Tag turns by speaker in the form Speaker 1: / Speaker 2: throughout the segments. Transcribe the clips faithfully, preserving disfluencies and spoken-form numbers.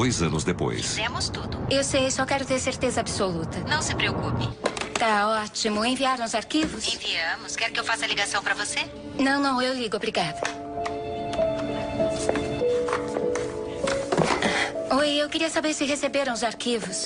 Speaker 1: dois anos depois.
Speaker 2: Fizemos tudo.
Speaker 3: Eu sei, só quero ter certeza absoluta.
Speaker 2: Não se preocupe.
Speaker 3: Tá ótimo. Enviaram os arquivos?
Speaker 2: Enviamos. Quer que eu faça a ligação pra você?
Speaker 3: Não, não, eu ligo, obrigada. Oi, eu queria saber se receberam os arquivos.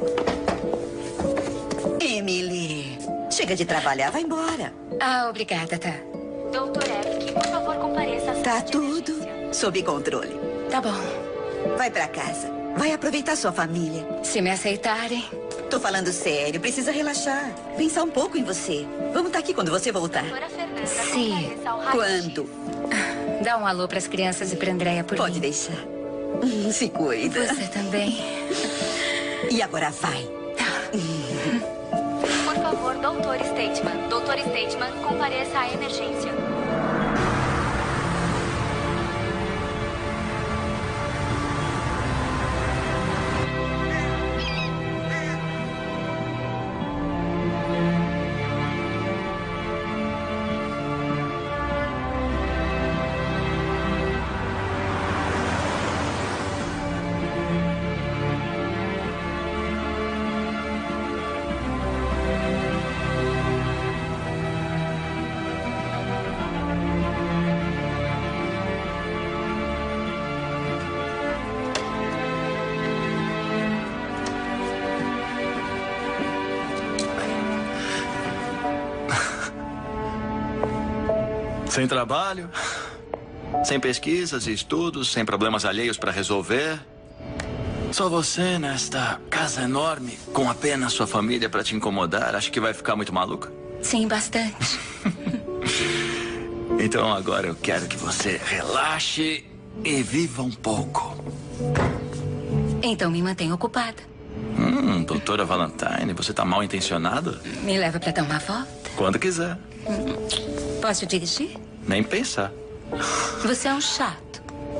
Speaker 4: Emily, chega de trabalhar, vai embora.
Speaker 3: Ah, obrigada, tá.
Speaker 5: doutor Eric, por favor, compareça à
Speaker 4: Tá
Speaker 5: sala de
Speaker 4: tudo
Speaker 5: emergência.
Speaker 4: sob controle.
Speaker 3: Tá bom.
Speaker 4: Vai pra casa. Vai aproveitar sua família.
Speaker 3: Se me aceitarem.
Speaker 4: Tô falando sério, precisa relaxar. Pensar um pouco em você. Vamos estar aqui quando você voltar.
Speaker 5: Doutora Fernanda,
Speaker 3: Sim.
Speaker 5: compareça ao raio-x.
Speaker 4: Quando?
Speaker 3: Dá um alô pras crianças e pra Andréia por
Speaker 4: Pode
Speaker 3: mim.
Speaker 4: deixar. Se cuida.
Speaker 3: Você também.
Speaker 4: E agora vai.
Speaker 5: Por favor, doutor Stateman. doutor Stateman, compareça à emergência.
Speaker 6: Sem trabalho, sem pesquisas e estudos, sem problemas alheios para resolver. Só você nesta casa enorme, com apenas sua família para te incomodar. Acho que vai ficar muito maluca.
Speaker 3: Sim, bastante.
Speaker 6: Então agora eu quero que você relaxe e viva um pouco.
Speaker 3: Então me mantenha ocupada.
Speaker 6: Hum, doutora Valentine, você tá mal intencionada?
Speaker 3: Me leva pra dar uma volta.
Speaker 6: Quando quiser.
Speaker 3: Posso dirigir?
Speaker 6: Nem pensar.
Speaker 3: Você é um chato.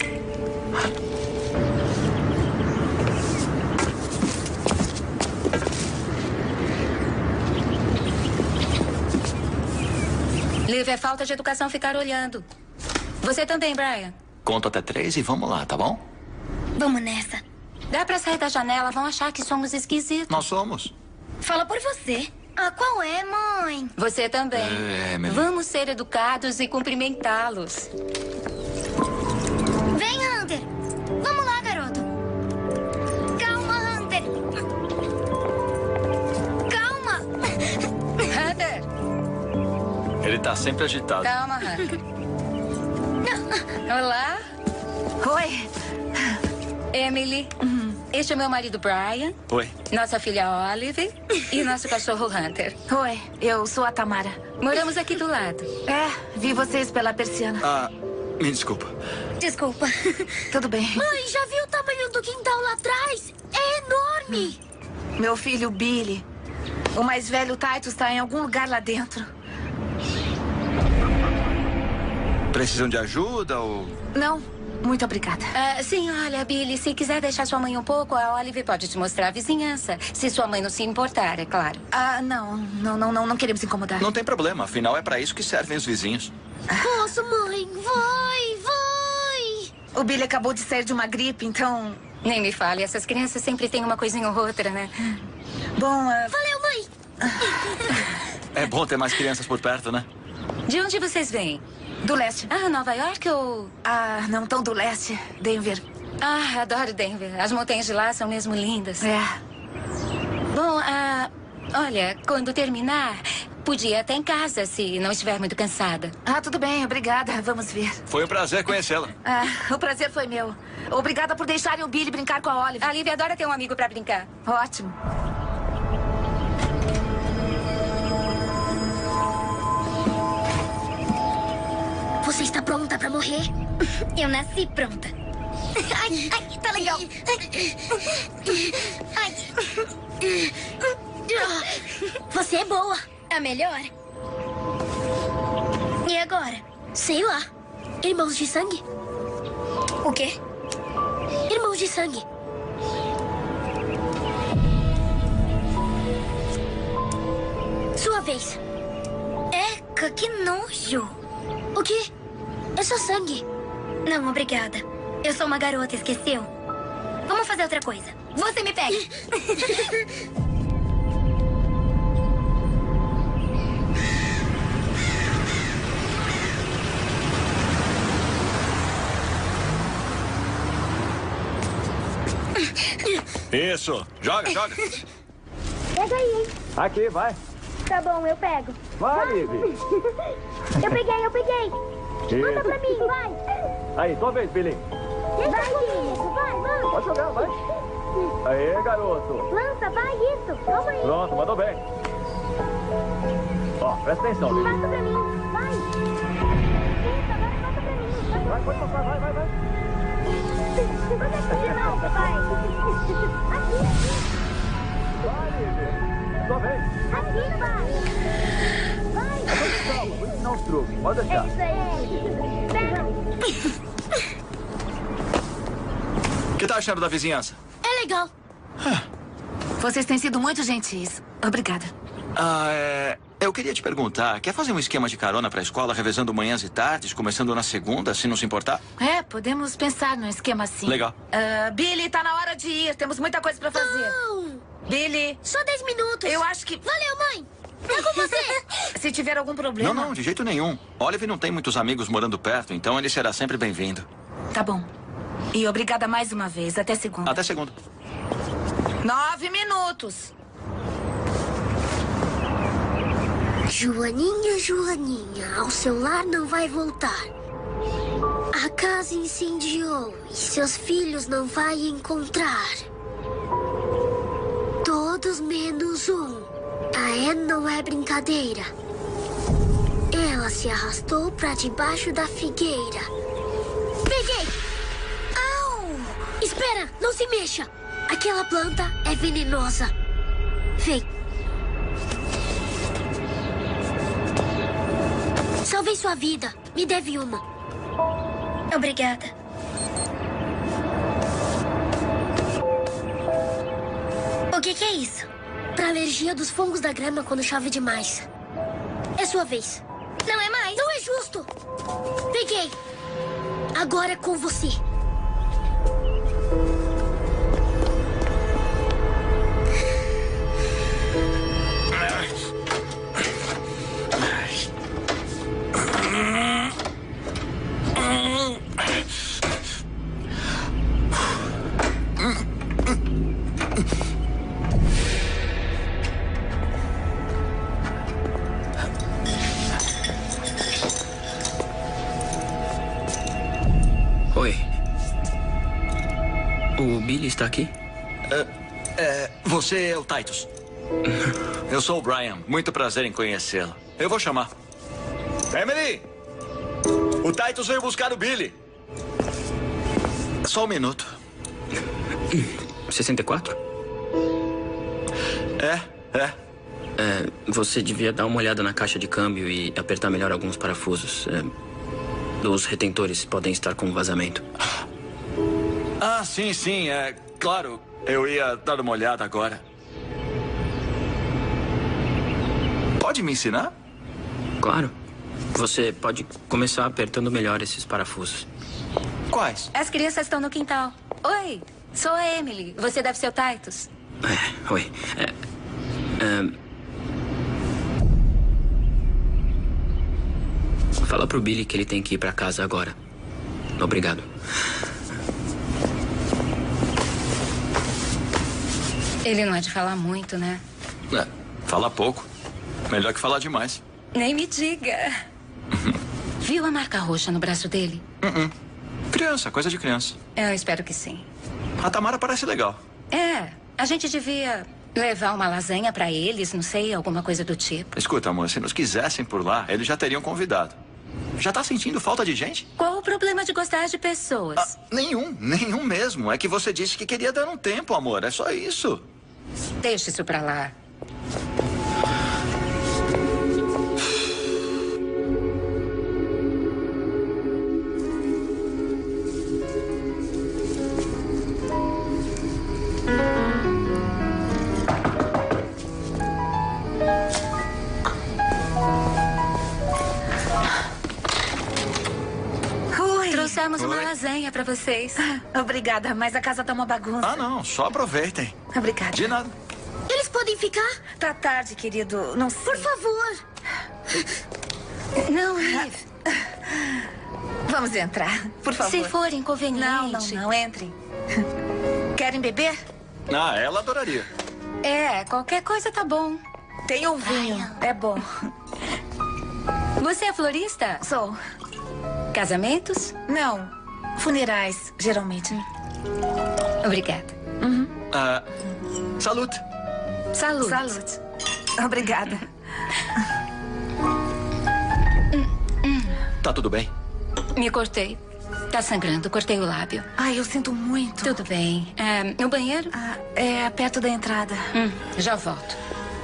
Speaker 3: Liv, é falta de educação ficar olhando. Você também, Brian.
Speaker 6: Conto até três e vamos lá, tá bom?
Speaker 3: Vamos nessa. Dá pra sair da janela, vão achar que somos esquisitos.
Speaker 6: Nós somos.
Speaker 3: Fala por você. Ah, qual é, mãe? Você também.
Speaker 6: É, Emily.
Speaker 3: Vamos ser educados e cumprimentá-los.
Speaker 7: Vem, Hunter. Vamos lá, garoto. Calma, Hunter. Calma.
Speaker 3: Hunter,
Speaker 6: Ele tá sempre agitado.
Speaker 3: calma, Hunter. Olá.
Speaker 8: Oi.
Speaker 3: Emily. Este é meu marido, Brian.
Speaker 6: Oi.
Speaker 3: Nossa filha, Olive. E nosso cachorro, Hunter.
Speaker 8: Oi, eu sou a Tamara.
Speaker 3: Moramos aqui do lado.
Speaker 8: É, vi vocês pela persiana.
Speaker 6: Ah, me desculpa.
Speaker 7: Desculpa.
Speaker 8: Tudo bem.
Speaker 7: Mãe, já viu o tamanho do quintal lá atrás? É enorme.
Speaker 8: Meu filho, Billy. O mais velho, Titus, está em algum lugar lá dentro.
Speaker 6: Precisam de ajuda ou...
Speaker 8: Não, muito obrigada.
Speaker 3: Ah, sim, olha, Billy, se quiser deixar sua mãe um pouco, a Olive pode te mostrar a vizinhança. Se sua mãe não se importar, é claro.
Speaker 8: Ah, não, não, não, não, não queremos incomodar.
Speaker 6: Não tem problema, afinal é pra isso que servem os vizinhos.
Speaker 7: Nossa, mãe. Vai, vai.
Speaker 8: O Billy acabou de sair de uma gripe, então...
Speaker 3: Nem me fale, essas crianças sempre têm uma coisinha ou outra, né?
Speaker 8: Bom, ah,
Speaker 7: Valeu, mãe.
Speaker 6: É bom ter mais crianças por perto, né?
Speaker 3: De onde vocês vêm?
Speaker 8: do leste.
Speaker 3: Ah, Nova York ou...
Speaker 8: Ah, não tão do leste, Denver.
Speaker 3: Ah, adoro Denver. As montanhas de lá são mesmo lindas.
Speaker 8: É.
Speaker 3: Bom, ah, olha, quando terminar, podia ir até em casa, se não estiver muito cansada.
Speaker 8: Ah, tudo bem, obrigada. Vamos ver.
Speaker 6: Foi um prazer conhecê-la.
Speaker 8: Ah, o prazer foi meu. Obrigada por deixarem o Billy brincar com a Olive.
Speaker 3: A Lívia adora ter um amigo pra brincar.
Speaker 8: Ótimo.
Speaker 7: Você está pronta pra morrer? Eu nasci pronta. Ai, ai, tá legal. Ai. Você é boa. A melhor. E agora? Sei lá. Irmãos de sangue? O quê? Irmãos de sangue. Sua vez. Eca, que nojo. O quê? É só sangue. Não, obrigada. Eu sou uma garota, esqueceu? Vamos fazer outra coisa. Você me pega.
Speaker 6: Isso. Joga, joga.
Speaker 7: Pega aí, hein?
Speaker 6: Aqui, vai.
Speaker 7: Tá bom, eu pego.
Speaker 6: Vai, Liv.
Speaker 7: Eu peguei, eu peguei. Manda pra mim, vai.
Speaker 6: Aí, tua vez, Billy.
Speaker 7: Vai, isso, vai, lança.
Speaker 6: Pode jogar, vai. Aê, garoto.
Speaker 7: Lança, vai, isso. Calma aí.
Speaker 6: Pronto, mandou bem. Ó, presta atenção, Billy.
Speaker 7: Passa pra mim, vai. Isso, agora passa pra mim.
Speaker 6: Vai, pode passar, vai, vai, vai.
Speaker 7: Onde é que de novo, vai? Aqui, aqui.
Speaker 6: Vai, Liv. Tua vez.
Speaker 7: Aqui, vai. Vai.
Speaker 6: Calma, vou ensinar os truques. Pode
Speaker 7: É
Speaker 6: deixar.
Speaker 7: isso aí. Pega.
Speaker 6: O que tá achando da vizinhança?
Speaker 7: É legal.
Speaker 8: Vocês têm sido muito gentis. Obrigada.
Speaker 6: Ah, é... Eu queria te perguntar, quer fazer um esquema de carona pra escola, revezando manhãs e tardes, começando na segunda, se não se importar?
Speaker 8: É, podemos pensar num esquema assim.
Speaker 6: Legal.
Speaker 8: Ah, Billy, tá na hora de ir. Temos muita coisa pra fazer.
Speaker 7: Não.
Speaker 8: Billy,
Speaker 7: Só dez minutos.
Speaker 8: eu acho que...
Speaker 7: Valeu, mãe. Tá com você.
Speaker 8: Se tiver algum problema...
Speaker 6: Não, não, de jeito nenhum. Olive não tem muitos amigos morando perto, então ele será sempre bem-vindo.
Speaker 8: Tá bom. E obrigada mais uma vez. Até segunda.
Speaker 6: Até segunda.
Speaker 8: Nove minutos.
Speaker 7: Joaninha, Joaninha, ao seu lar não vai voltar. A casa incendiou e seus filhos não vai encontrar. Todos menos um. A Anne não é brincadeira. Ela se arrastou pra debaixo da figueira. Peguei! Au! Espera, não se mexa. Aquela planta é venenosa. Vem. Salvei sua vida. Me deve uma. Obrigada. O que, que é isso? Pra alergia dos fungos da grama quando chove demais. É sua vez. Não é mais. Não é justo. Peguei. Agora é com você.
Speaker 1: Oi. O Billy está aqui?
Speaker 6: É, é, você é o Titus. Eu sou o Brian. Muito prazer em conhecê-lo. Eu vou chamar. Emily! O Titus veio buscar o Billy. Só um minuto.
Speaker 1: sessenta e quatro?
Speaker 6: É, é.
Speaker 1: É, você devia dar uma olhada na caixa de câmbio e apertar melhor alguns parafusos. É, os retentores podem estar com vazamento.
Speaker 6: Ah, sim, sim, é claro. Eu ia dar uma olhada agora. Pode me ensinar?
Speaker 1: Claro. Você pode começar apertando melhor esses parafusos.
Speaker 6: Quais?
Speaker 3: As crianças estão no quintal. Oi, sou a Emily. Você deve ser o Titus.
Speaker 1: É, oi. É, é... Fala pro Billy que ele tem que ir pra casa agora. Obrigado.
Speaker 3: Ele não é de falar muito, né?
Speaker 6: É, fala pouco. Melhor que falar demais.
Speaker 3: Nem me diga. Viu a marca roxa no braço dele?
Speaker 6: Uh-uh. Criança, coisa de criança.
Speaker 3: Eu espero que sim.
Speaker 6: A Tamara parece legal.
Speaker 3: É, a gente devia levar uma lasanha pra eles, não sei, alguma coisa do tipo.
Speaker 6: Escuta, amor, se nos quisessem por lá, eles já teriam convidado. Já tá sentindo falta de gente?
Speaker 3: Qual o problema de gostar de pessoas?
Speaker 6: Ah, nenhum, nenhum mesmo. É que você disse que queria dar um tempo, amor. É só isso.
Speaker 3: Deixa isso pra lá. Preparamos uma
Speaker 6: Oi.
Speaker 3: lasanha pra vocês.
Speaker 8: Obrigada, mas a casa tá uma bagunça.
Speaker 6: Ah, não. Só aproveitem.
Speaker 8: Obrigada.
Speaker 6: De nada.
Speaker 7: Eles podem ficar?
Speaker 8: Tá tarde, querido. Não sei.
Speaker 7: Por favor.
Speaker 3: Não, Liv.
Speaker 8: Vamos entrar, por favor.
Speaker 3: Se for inconveniente.
Speaker 8: Não, não, não. Entrem. Querem beber?
Speaker 6: Ah, ela adoraria.
Speaker 3: É, qualquer coisa tá bom.
Speaker 8: Tem um vinho. É bom.
Speaker 3: Você é florista?
Speaker 8: Sou.
Speaker 3: Casamentos?
Speaker 8: Não. Funerais, geralmente.
Speaker 3: Obrigada.
Speaker 8: Uhum.
Speaker 6: Ah, salute.
Speaker 3: Saúde.
Speaker 8: Salute. Obrigada.
Speaker 6: Tá tudo bem?
Speaker 3: Me cortei. Tá sangrando, cortei o lábio.
Speaker 8: Ai, eu sinto muito.
Speaker 3: Tudo bem. É, o banheiro?
Speaker 8: Ah, é perto da entrada.
Speaker 3: Hum, já volto.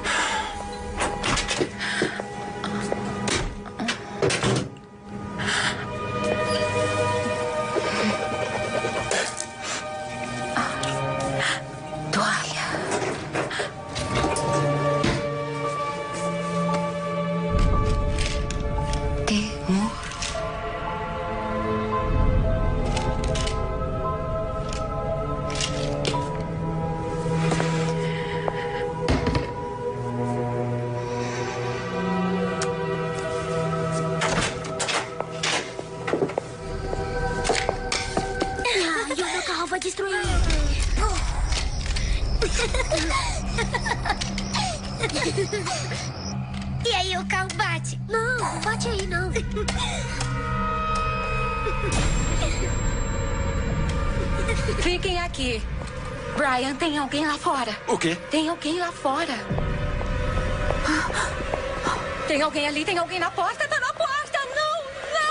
Speaker 3: Toalha. Temor.
Speaker 7: Ai, o meu carro vai destruir. E aí o carro bate? Não, não bate aí, não.
Speaker 3: Fiquem aqui. Brian, tem alguém lá fora.
Speaker 6: O quê?
Speaker 3: Tem alguém lá fora. Tem alguém ali, tem alguém na porta, tá na porta. Não,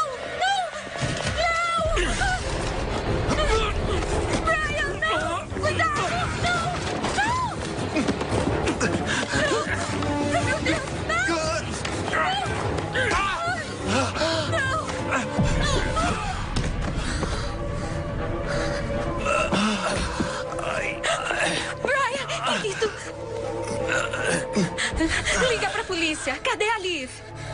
Speaker 3: não, não, não. Brian, não. Cuidado, não, não. Não, meu Deus, Brian, que isso? Liga pra polícia. Cadê a Liv?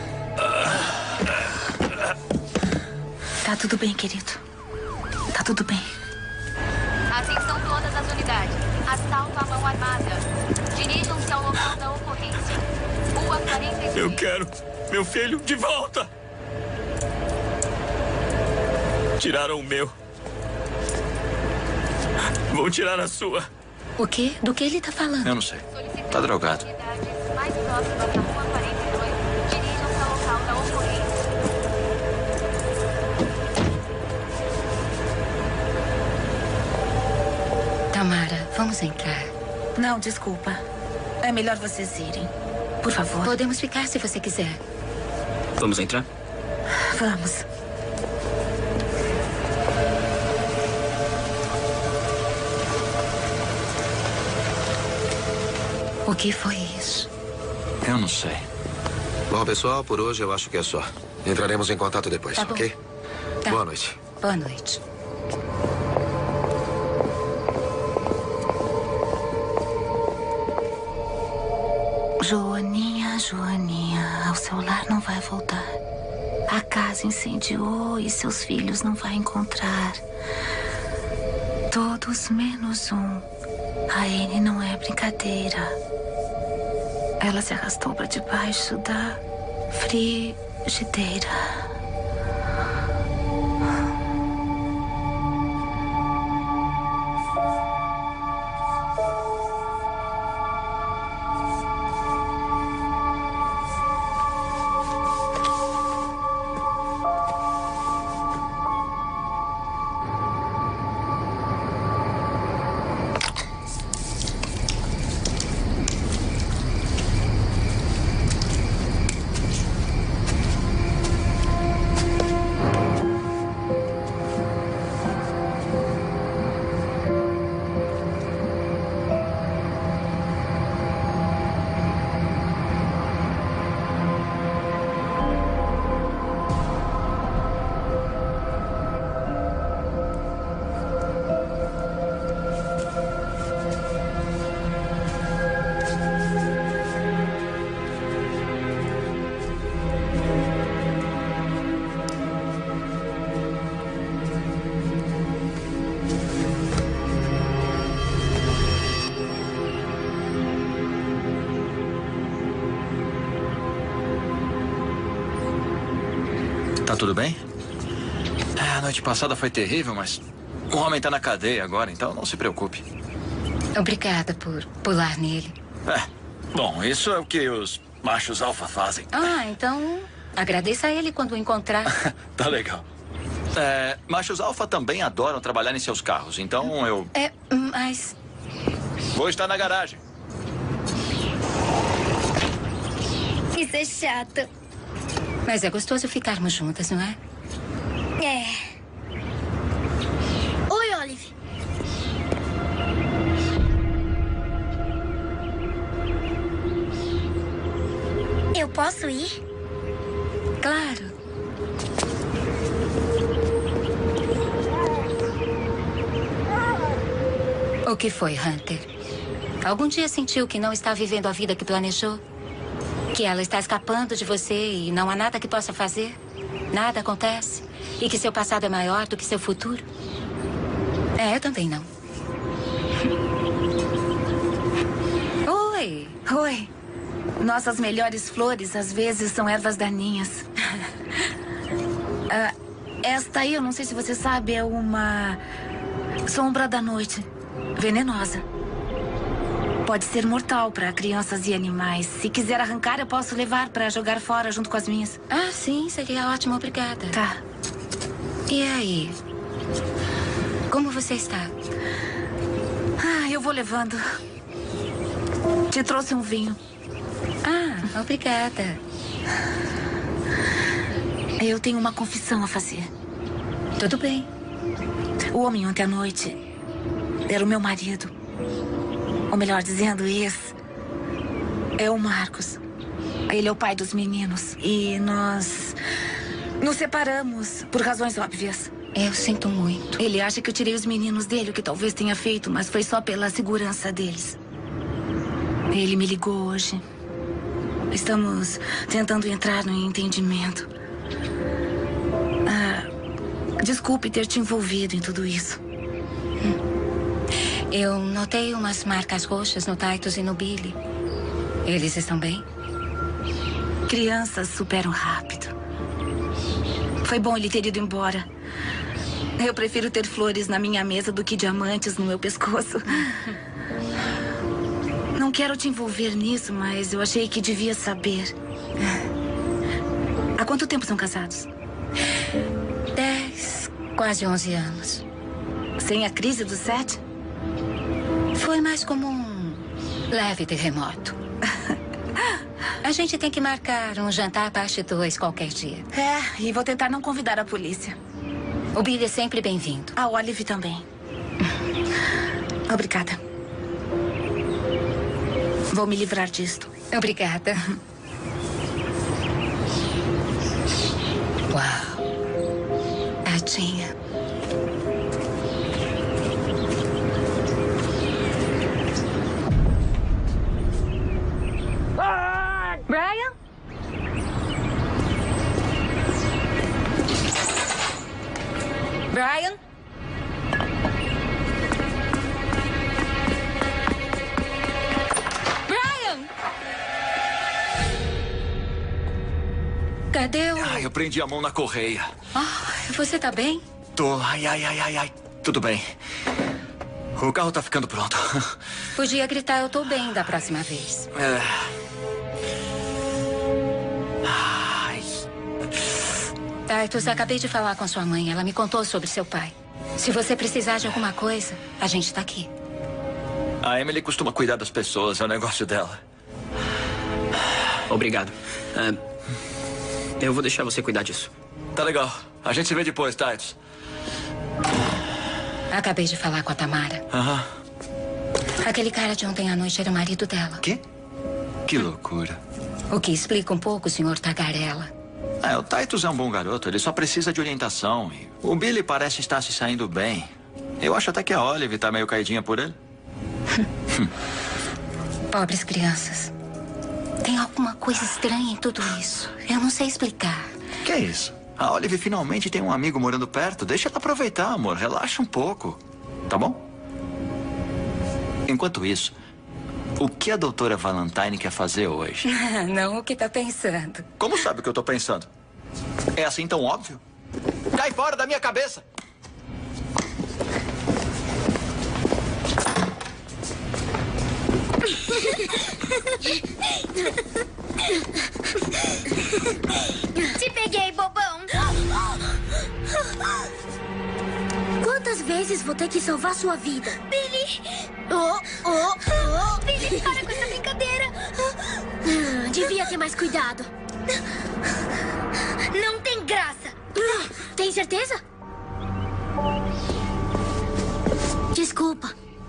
Speaker 8: Tá tudo bem, querido. Tá tudo bem.
Speaker 5: Atenção todas as unidades. Assalto à mão armada. Dirijam-se ao local da ocorrência. Rua quarenta e seis.
Speaker 6: Eu quero meu filho de volta. Tiraram o meu. Vão tirar a sua.
Speaker 3: O quê? Do que ele tá falando?
Speaker 6: Eu não sei. Tá drogado.
Speaker 5: Unidades mais próximas da Rua quarenta e dois. Dirijam-se ao local da ocorrência.
Speaker 3: Tamara, vamos entrar.
Speaker 8: Não, desculpa. É melhor vocês irem. Por favor.
Speaker 3: Podemos ficar se você quiser.
Speaker 1: Vamos entrar?
Speaker 8: Vamos.
Speaker 3: O que foi isso?
Speaker 6: Eu não sei.
Speaker 9: Bom, pessoal, por hoje eu acho que é só. Entraremos em contato depois,
Speaker 3: Tá bom.
Speaker 9: ok?
Speaker 3: Tá.
Speaker 9: Boa noite.
Speaker 3: Boa noite.
Speaker 8: Joaninha, Joaninha, o seu lar não vai voltar. A casa incendiou e seus filhos não vai encontrar. Todos menos um. A Anne não é brincadeira. Ela se arrastou para debaixo da frigideira.
Speaker 6: Tá tudo bem? É, a noite passada foi terrível, mas o homem tá na cadeia agora, então não se preocupe.
Speaker 3: Obrigada por pular nele.
Speaker 6: É, bom, isso é o que os machos alfa fazem.
Speaker 3: Ah, então agradeça a ele quando o encontrar.
Speaker 6: Tá legal. É, machos alfa também adoram trabalhar em seus carros, então eu...
Speaker 3: É, mas...
Speaker 6: Vou estar na garagem.
Speaker 3: Isso é chato. Mas é gostoso ficarmos juntas, não é?
Speaker 7: É. Oi, Olive. Eu posso ir?
Speaker 3: Claro. O que foi, Hunter? Algum dia sentiu que não está vivendo a vida que planejou? Que ela está escapando de você e não há nada que possa fazer? Nada acontece? E que seu passado é maior do que seu futuro? É, eu também não. Oi.
Speaker 8: Oi. Nossas melhores flores, às vezes, são ervas daninhas. Ah, esta aí, eu não sei se você sabe, é uma sombra da noite. Venenosa. Pode ser mortal para crianças e animais. Se quiser arrancar, eu posso levar para jogar fora junto com as minhas.
Speaker 3: Ah, sim, seria ótimo, obrigada.
Speaker 8: Tá.
Speaker 3: E aí? Como você está?
Speaker 8: Ah, eu vou levando. Te trouxe um vinho.
Speaker 3: Ah, obrigada.
Speaker 8: Eu tenho uma confissão a fazer.
Speaker 3: Tudo bem.
Speaker 8: O homem ontem à noite era o meu marido. Ou melhor dizendo, esse é o Marcos. Ele é o pai dos meninos. E nós nos separamos por razões óbvias.
Speaker 3: Eu sinto muito.
Speaker 8: Ele acha que eu tirei os meninos dele, o que talvez tenha feito, mas foi só pela segurança deles. Ele me ligou hoje. Estamos tentando entrar no entendimento. Ah, desculpe ter te envolvido em tudo isso.
Speaker 3: Eu notei umas marcas roxas no Titus e no Billy. Eles estão bem?
Speaker 8: Crianças superam rápido. Foi bom ele ter ido embora. Eu prefiro ter flores na minha mesa do que diamantes no meu pescoço. Não quero te envolver nisso, mas eu achei que devia saber. Há quanto tempo são casados?
Speaker 3: Dez, quase onze anos.
Speaker 8: Sem a crise do sete?
Speaker 3: Foi mais como um leve terremoto. A gente tem que marcar um jantar parte dois qualquer dia.
Speaker 8: É, e vou tentar não convidar a polícia.
Speaker 3: O Billy é sempre bem-vindo.
Speaker 8: A Olive também. Obrigada. Vou me livrar disto.
Speaker 3: Obrigada. Uau. Tadinha.
Speaker 8: Brian?
Speaker 3: Brian? Brian! Cadê o...
Speaker 6: Ai, eu prendi a mão na correia.
Speaker 3: Ah, você tá bem?
Speaker 6: Tô. Ai, ai, ai, ai, ai. Tudo bem. O carro tá ficando pronto.
Speaker 3: Podia gritar eu tô bem da próxima vez.
Speaker 6: É...
Speaker 3: Titus, acabei de falar com sua mãe. Ela me contou sobre seu pai. Se você precisar de alguma coisa, a gente tá aqui.
Speaker 6: A Emily costuma cuidar das pessoas, é o negócio dela.
Speaker 1: Obrigado. Uh, eu vou deixar você cuidar disso.
Speaker 6: Tá legal. A gente se vê depois, Titus.
Speaker 3: Acabei de falar com a Tamara.
Speaker 6: Aham.
Speaker 3: Aquele cara de ontem à noite era o marido dela.
Speaker 6: Quê? Que loucura.
Speaker 3: O que explica um pouco, senhor Tagarela.
Speaker 6: É, o Titus é um bom garoto, ele só precisa de orientação. E o Billy parece estar se saindo bem. Eu acho até que a Olive tá meio caidinha por ele.
Speaker 3: Pobres crianças. Tem alguma coisa estranha em tudo isso. Eu não sei explicar.
Speaker 6: Que é isso? A Olive finalmente tem um amigo morando perto. Deixa ela aproveitar, amor. Relaxa um pouco. Tá bom? Enquanto isso, o que a doutora Valentine quer fazer hoje?
Speaker 3: Não o que tá pensando.
Speaker 6: Como sabe o que eu tô pensando? É assim tão óbvio? Cai fora da minha cabeça!
Speaker 7: Te peguei, bobão! Quantas vezes vou ter que salvar sua vida? Billy! Oh, oh, oh! Billy, para com essa brincadeira! Ah, devia ter mais cuidado. Não tem graça! Tem certeza? Desculpa.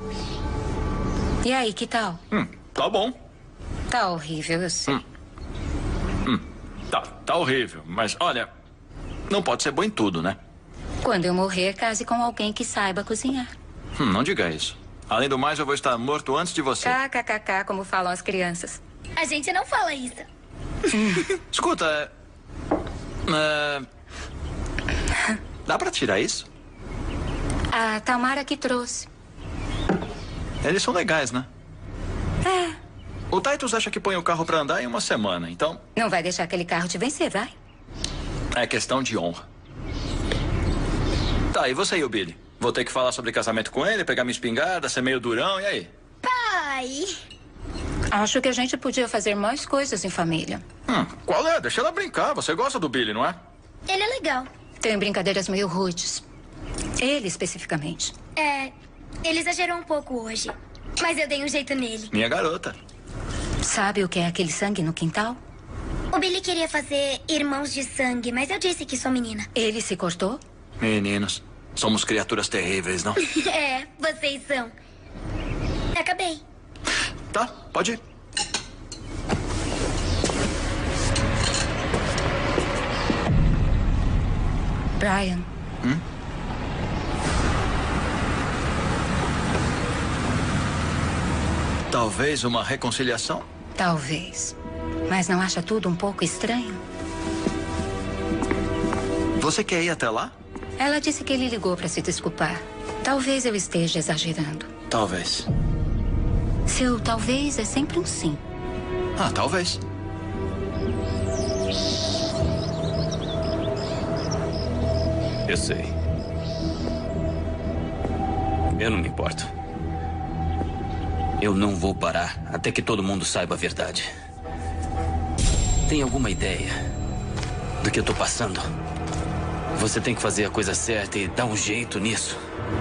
Speaker 3: E aí, que tal?
Speaker 6: Hum, tá bom.
Speaker 3: Tá horrível, eu sei.
Speaker 6: Hum. Hum, tá, tá horrível. Mas, olha, não pode ser bom em tudo, né?
Speaker 3: Quando eu morrer, case com alguém que saiba cozinhar.
Speaker 6: Hum, não diga isso. Além do mais, eu vou estar morto antes de você.
Speaker 3: Kkkk, como falam as crianças.
Speaker 7: A gente não fala isso.
Speaker 6: Escuta, é... dá pra tirar isso?
Speaker 3: A Tamara que trouxe.
Speaker 6: Eles são legais, né?
Speaker 3: É.
Speaker 6: O Titus acha que põe o carro pra andar em uma semana, então...
Speaker 3: Não vai deixar aquele carro te vencer, vai?
Speaker 6: É questão de honra. Tá, e você e o Billy? Vou ter que falar sobre casamento com ele, pegar minha espingarda, ser meio durão, e aí?
Speaker 7: Pai!
Speaker 3: Acho que a gente podia fazer mais coisas em família.
Speaker 6: Hum, qual é? Deixa ela brincar. Você gosta do Billy, não é?
Speaker 7: Ele é legal.
Speaker 3: Tem brincadeiras meio rudes. Ele, especificamente.
Speaker 7: É, ele exagerou um pouco hoje. Mas eu dei um jeito nele.
Speaker 6: Minha garota.
Speaker 3: Sabe o que é aquele sangue no quintal?
Speaker 7: O Billy queria fazer irmãos de sangue, mas eu disse que sou menina.
Speaker 3: Ele se cortou?
Speaker 6: Meninos, somos criaturas terríveis, não?
Speaker 7: É, vocês são. Acabei.
Speaker 6: Tá, pode ir.
Speaker 3: Brian.
Speaker 6: Hum? Talvez uma reconciliação?
Speaker 3: Talvez. Mas não acha tudo um pouco estranho?
Speaker 6: Você quer ir até lá?
Speaker 3: Ela disse que ele ligou para se desculpar. Talvez eu esteja exagerando.
Speaker 6: Talvez.
Speaker 3: Seu talvez é sempre um sim.
Speaker 6: Ah, talvez.
Speaker 10: Eu sei. Eu não me importo. Eu não vou parar até que todo mundo saiba a verdade. Tem alguma ideia do que eu tô passando? Você tem que fazer a coisa certa e dar um jeito nisso.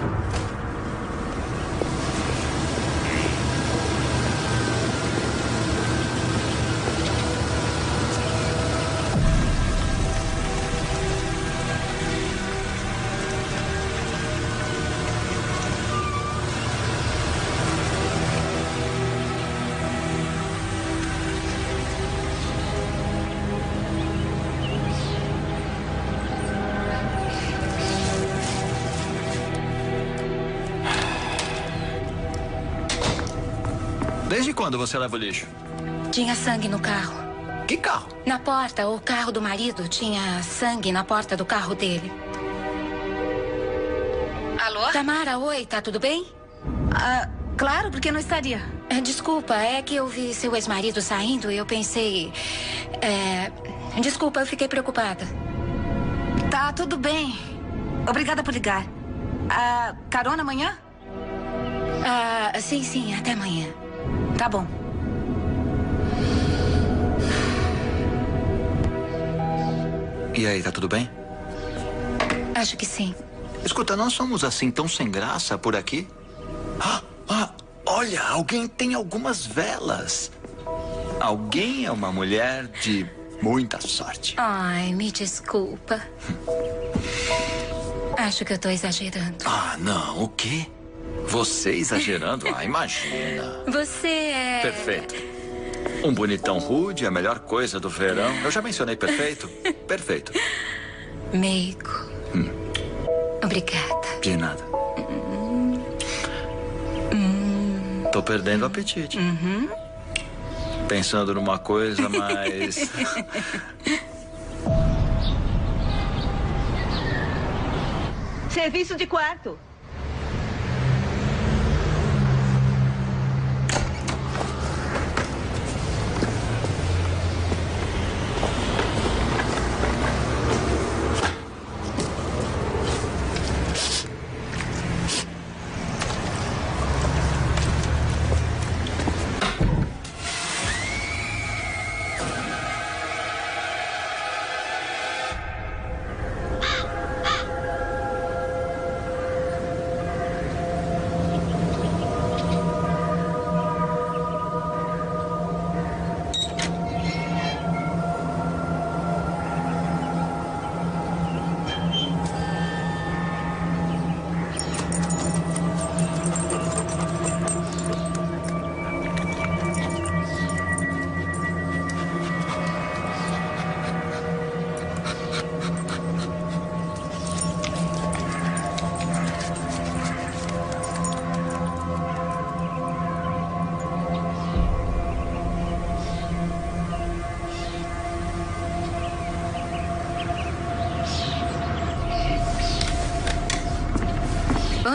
Speaker 6: Desde quando você leva o lixo?
Speaker 3: Tinha sangue no carro.
Speaker 6: Que carro?
Speaker 3: Na porta, o carro do marido tinha sangue na porta do carro dele.
Speaker 8: Alô?
Speaker 3: Tamara, oi, tá tudo bem?
Speaker 8: Ah, claro, porque não estaria.
Speaker 3: É, desculpa, é que eu vi seu ex-marido saindo e eu pensei... É... Desculpa, eu fiquei preocupada.
Speaker 8: Tá, tudo bem. Obrigada por ligar. Ah, carona amanhã?
Speaker 3: Ah, sim, sim, até amanhã.
Speaker 8: Tá bom.
Speaker 6: E aí, tá tudo bem?
Speaker 3: Acho que sim.
Speaker 6: Escuta, nós somos assim tão sem graça por aqui? Ah, ah, olha, alguém tem algumas velas. Alguém é uma mulher de muita sorte.
Speaker 3: Ai, me desculpa. Acho que eu tô exagerando.
Speaker 6: Ah, não, o quê? Você exagerando? Ah, imagina.
Speaker 3: Você é...
Speaker 6: Perfeito. Um bonitão rude é a melhor coisa do verão. Eu já mencionei perfeito? Perfeito.
Speaker 3: Meiko.
Speaker 6: Hum.
Speaker 3: Obrigada.
Speaker 6: De nada.
Speaker 3: Hum.
Speaker 6: Tô perdendo o apetite.
Speaker 3: Uhum.
Speaker 6: Pensando numa coisa mais...
Speaker 11: Serviço de quarto.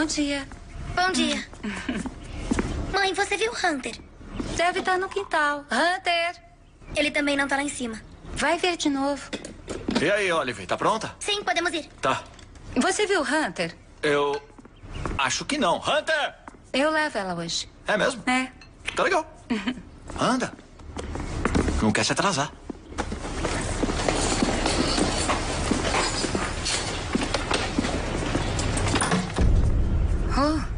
Speaker 3: Bom dia.
Speaker 7: Bom dia. Mãe, você viu o Hunter?
Speaker 3: Deve estar no quintal. Hunter!
Speaker 7: Ele também não tá lá em cima.
Speaker 3: Vai ver de novo.
Speaker 6: E aí, Oliver, tá pronta?
Speaker 7: Sim, podemos ir.
Speaker 6: Tá.
Speaker 3: Você viu o Hunter?
Speaker 6: Eu acho que não. Hunter!
Speaker 3: Eu levo ela hoje.
Speaker 6: É mesmo?
Speaker 3: É.
Speaker 6: Tá legal. Anda. Não quer se atrasar.
Speaker 3: Oh.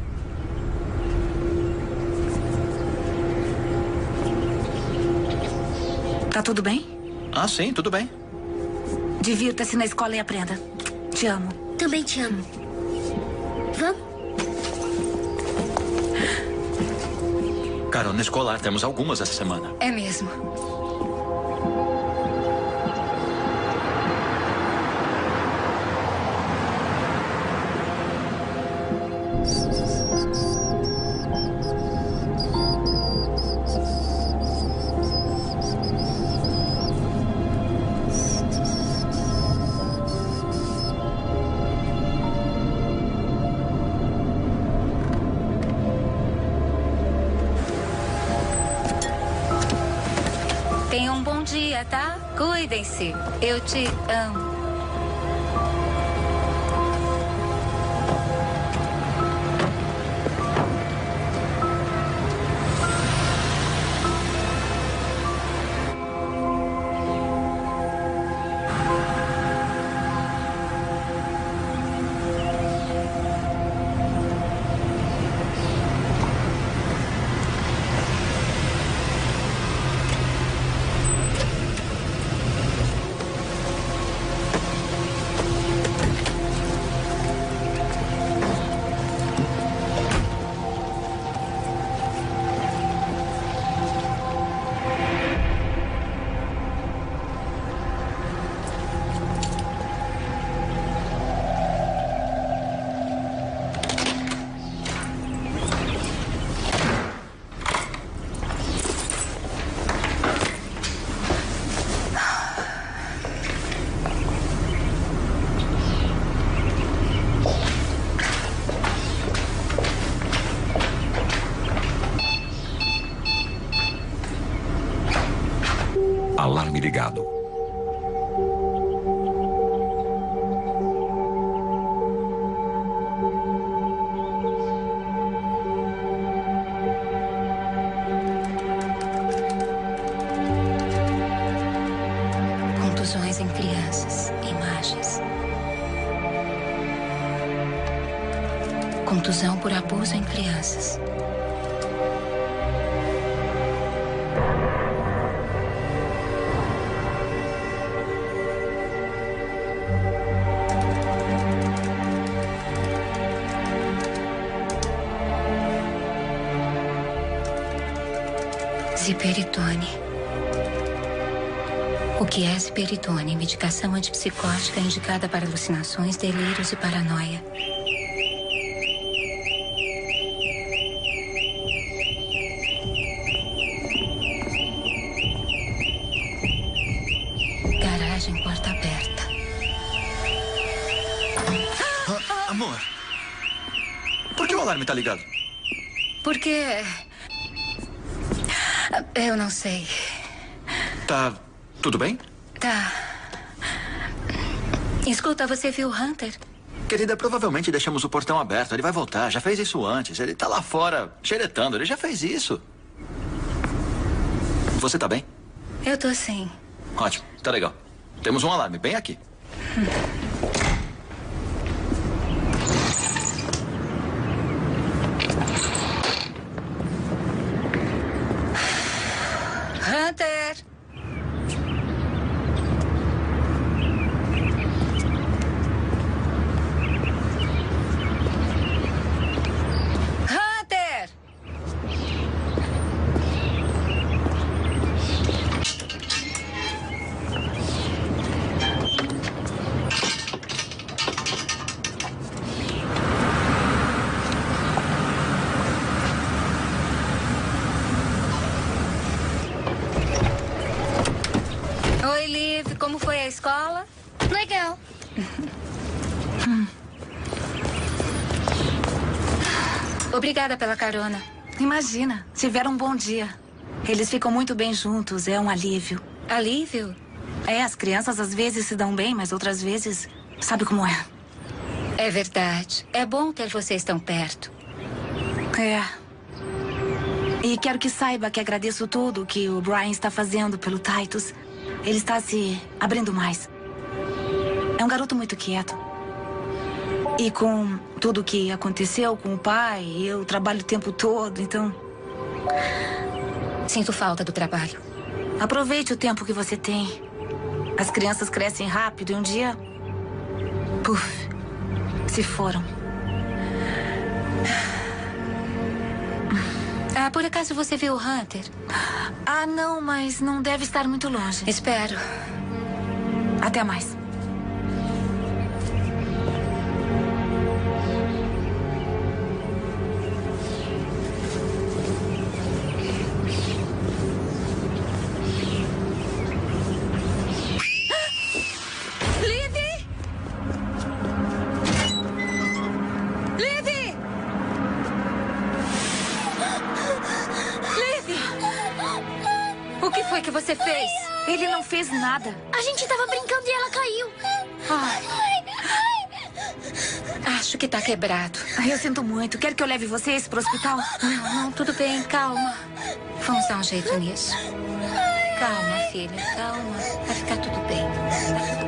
Speaker 8: Tá tudo bem?
Speaker 6: Ah, sim, tudo bem.
Speaker 8: Divirta-se na escola e aprenda. Te amo.
Speaker 7: Também te amo. Vamos?
Speaker 6: Carona escolar, temos algumas essa semana.
Speaker 3: É mesmo. Tenham um bom dia, tá? Cuidem-se. Eu te amo.
Speaker 11: Alarme ligado.
Speaker 3: Contusões em crianças. Imagens. Contusão por abuso em crianças. Ziperitone. O que é ziperitone? Medicação antipsicótica indicada para alucinações, delírios e paranoia. Garagem, porta aberta.
Speaker 6: Ah, amor, por que o alarme tá ligado?
Speaker 3: Porque... Eu não sei.
Speaker 6: Tá tudo bem?
Speaker 3: Tá. Escuta, você viu o Hunter?
Speaker 6: Querida, provavelmente deixamos o portão aberto. Ele vai voltar. Já fez isso antes. Ele tá lá fora xeretando. Ele já fez isso. Você tá bem?
Speaker 3: Eu tô sim.
Speaker 6: Ótimo. Tá legal. Temos um alarme bem aqui.
Speaker 3: Hunter! Hunter! Oi, Liv. Como foi a escola?
Speaker 7: Legal.
Speaker 3: Obrigada pela carona.
Speaker 8: Imagina, tiveram um bom dia. Eles ficam muito bem juntos, é um alívio.
Speaker 3: Alívio?
Speaker 8: É, as crianças às vezes se dão bem, mas outras vezes... Sabe como é?
Speaker 3: É verdade. É bom ter vocês tão perto.
Speaker 8: É. E quero que saiba que agradeço tudo que o Brian está fazendo pelo Titus. Ele está se abrindo mais. É um garoto muito quieto. E com tudo o que aconteceu com o pai, eu trabalho o tempo todo, então...
Speaker 3: Sinto falta do trabalho.
Speaker 8: Aproveite o tempo que você tem. As crianças crescem rápido e um dia... Puf, se foram.
Speaker 3: Ah, por acaso você viu o Hunter?
Speaker 8: Ah, não, mas não deve estar muito longe.
Speaker 3: Espero.
Speaker 8: Até mais.
Speaker 3: Você fez?
Speaker 8: Ele não fez nada.
Speaker 7: A gente tava brincando e ela caiu.
Speaker 3: Ai. Acho que tá quebrado.
Speaker 8: Ai, eu sinto muito. Quer que eu leve vocês pro hospital?
Speaker 3: Não, não, tudo bem. Calma. Vamos dar um jeito nisso. Calma, filha. Calma. Vai ficar tudo bem. Vai ficar tudo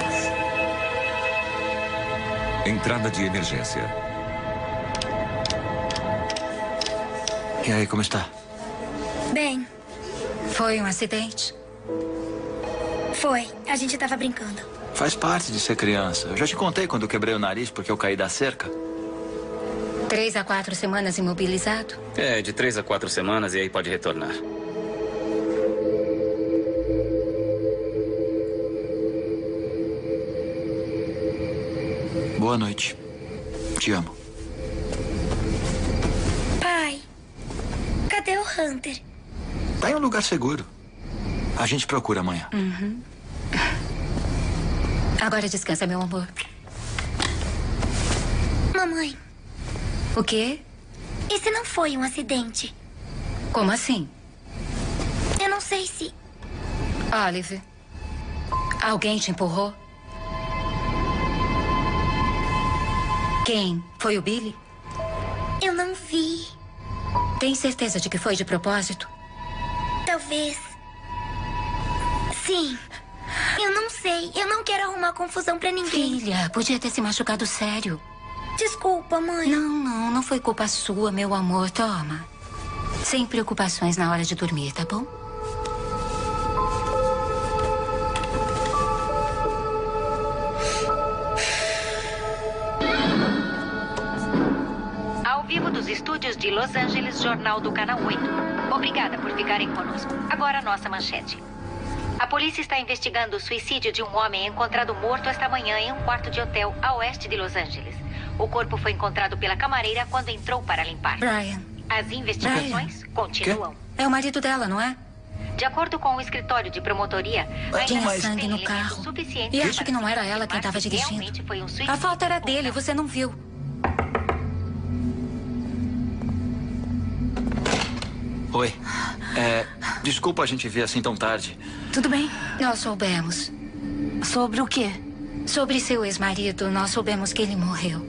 Speaker 3: bem.
Speaker 11: Entrada de emergência.
Speaker 6: E aí, como está?
Speaker 7: Bem...
Speaker 3: Foi um acidente?
Speaker 7: Foi. A gente tava brincando.
Speaker 6: Faz parte de ser criança. Eu já te contei quando eu quebrei o nariz porque eu caí da cerca.
Speaker 3: Três a quatro semanas imobilizado?
Speaker 10: É, de três a quatro semanas e aí pode retornar.
Speaker 6: Boa noite. Te amo.
Speaker 7: Pai, cadê o Hunter?
Speaker 6: Tá em um lugar seguro. A gente procura amanhã.
Speaker 3: Uhum. Agora descansa, meu amor.
Speaker 7: Mamãe.
Speaker 3: O quê?
Speaker 7: E se não foi um acidente?
Speaker 3: Como assim?
Speaker 7: Eu não sei se...
Speaker 3: Olive, alguém te empurrou? Quem? Foi o Billy?
Speaker 7: Eu não vi.
Speaker 3: Tem certeza de que foi de propósito?
Speaker 7: Talvez. Sim. Eu não sei. Eu não quero arrumar confusão pra ninguém.
Speaker 3: Filha, podia ter se machucado sério.
Speaker 7: Desculpa, mãe.
Speaker 3: Não, não. Não foi culpa sua, meu amor. Toma. Sem preocupações na hora de dormir, tá bom?
Speaker 2: Ao vivo dos estúdios de Los Angeles, Jornal do Canal oito. Obrigada por ficarem conosco. Agora a nossa manchete. A polícia está investigando o suicídio de um homem encontrado morto esta manhã em um quarto de hotel a oeste de Los Angeles. O corpo foi encontrado pela camareira quando entrou para limpar.
Speaker 3: Brian.
Speaker 2: As investigações
Speaker 3: Brian.
Speaker 2: continuam.
Speaker 3: É o marido dela, não é?
Speaker 2: De acordo com o escritório de promotoria,
Speaker 3: tinha sangue no carro. E acho que não era ela quem estava dirigindo.
Speaker 2: Um
Speaker 3: a falta era dele, você não viu.
Speaker 6: Oi. É, desculpa a gente vir assim tão tarde.
Speaker 8: Tudo bem?
Speaker 3: Nós soubemos.
Speaker 8: Sobre o quê?
Speaker 3: Sobre seu ex-marido, nós soubemos que ele morreu.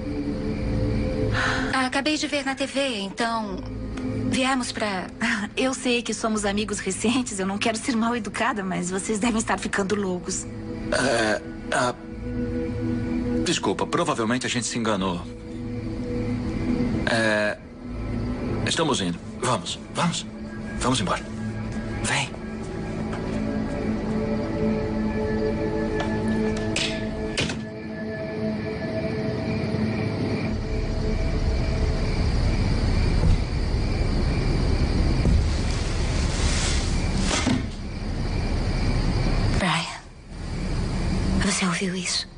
Speaker 3: Acabei de ver na T V, então... Viemos pra...
Speaker 8: Eu sei que somos amigos recentes, eu não quero ser mal educada, mas vocês devem estar ficando loucos.
Speaker 6: É... Ah, desculpa, provavelmente a gente se enganou. É... Estamos indo. Vamos, vamos. Vamos embora. Vem.
Speaker 3: Brian, você ouviu isso?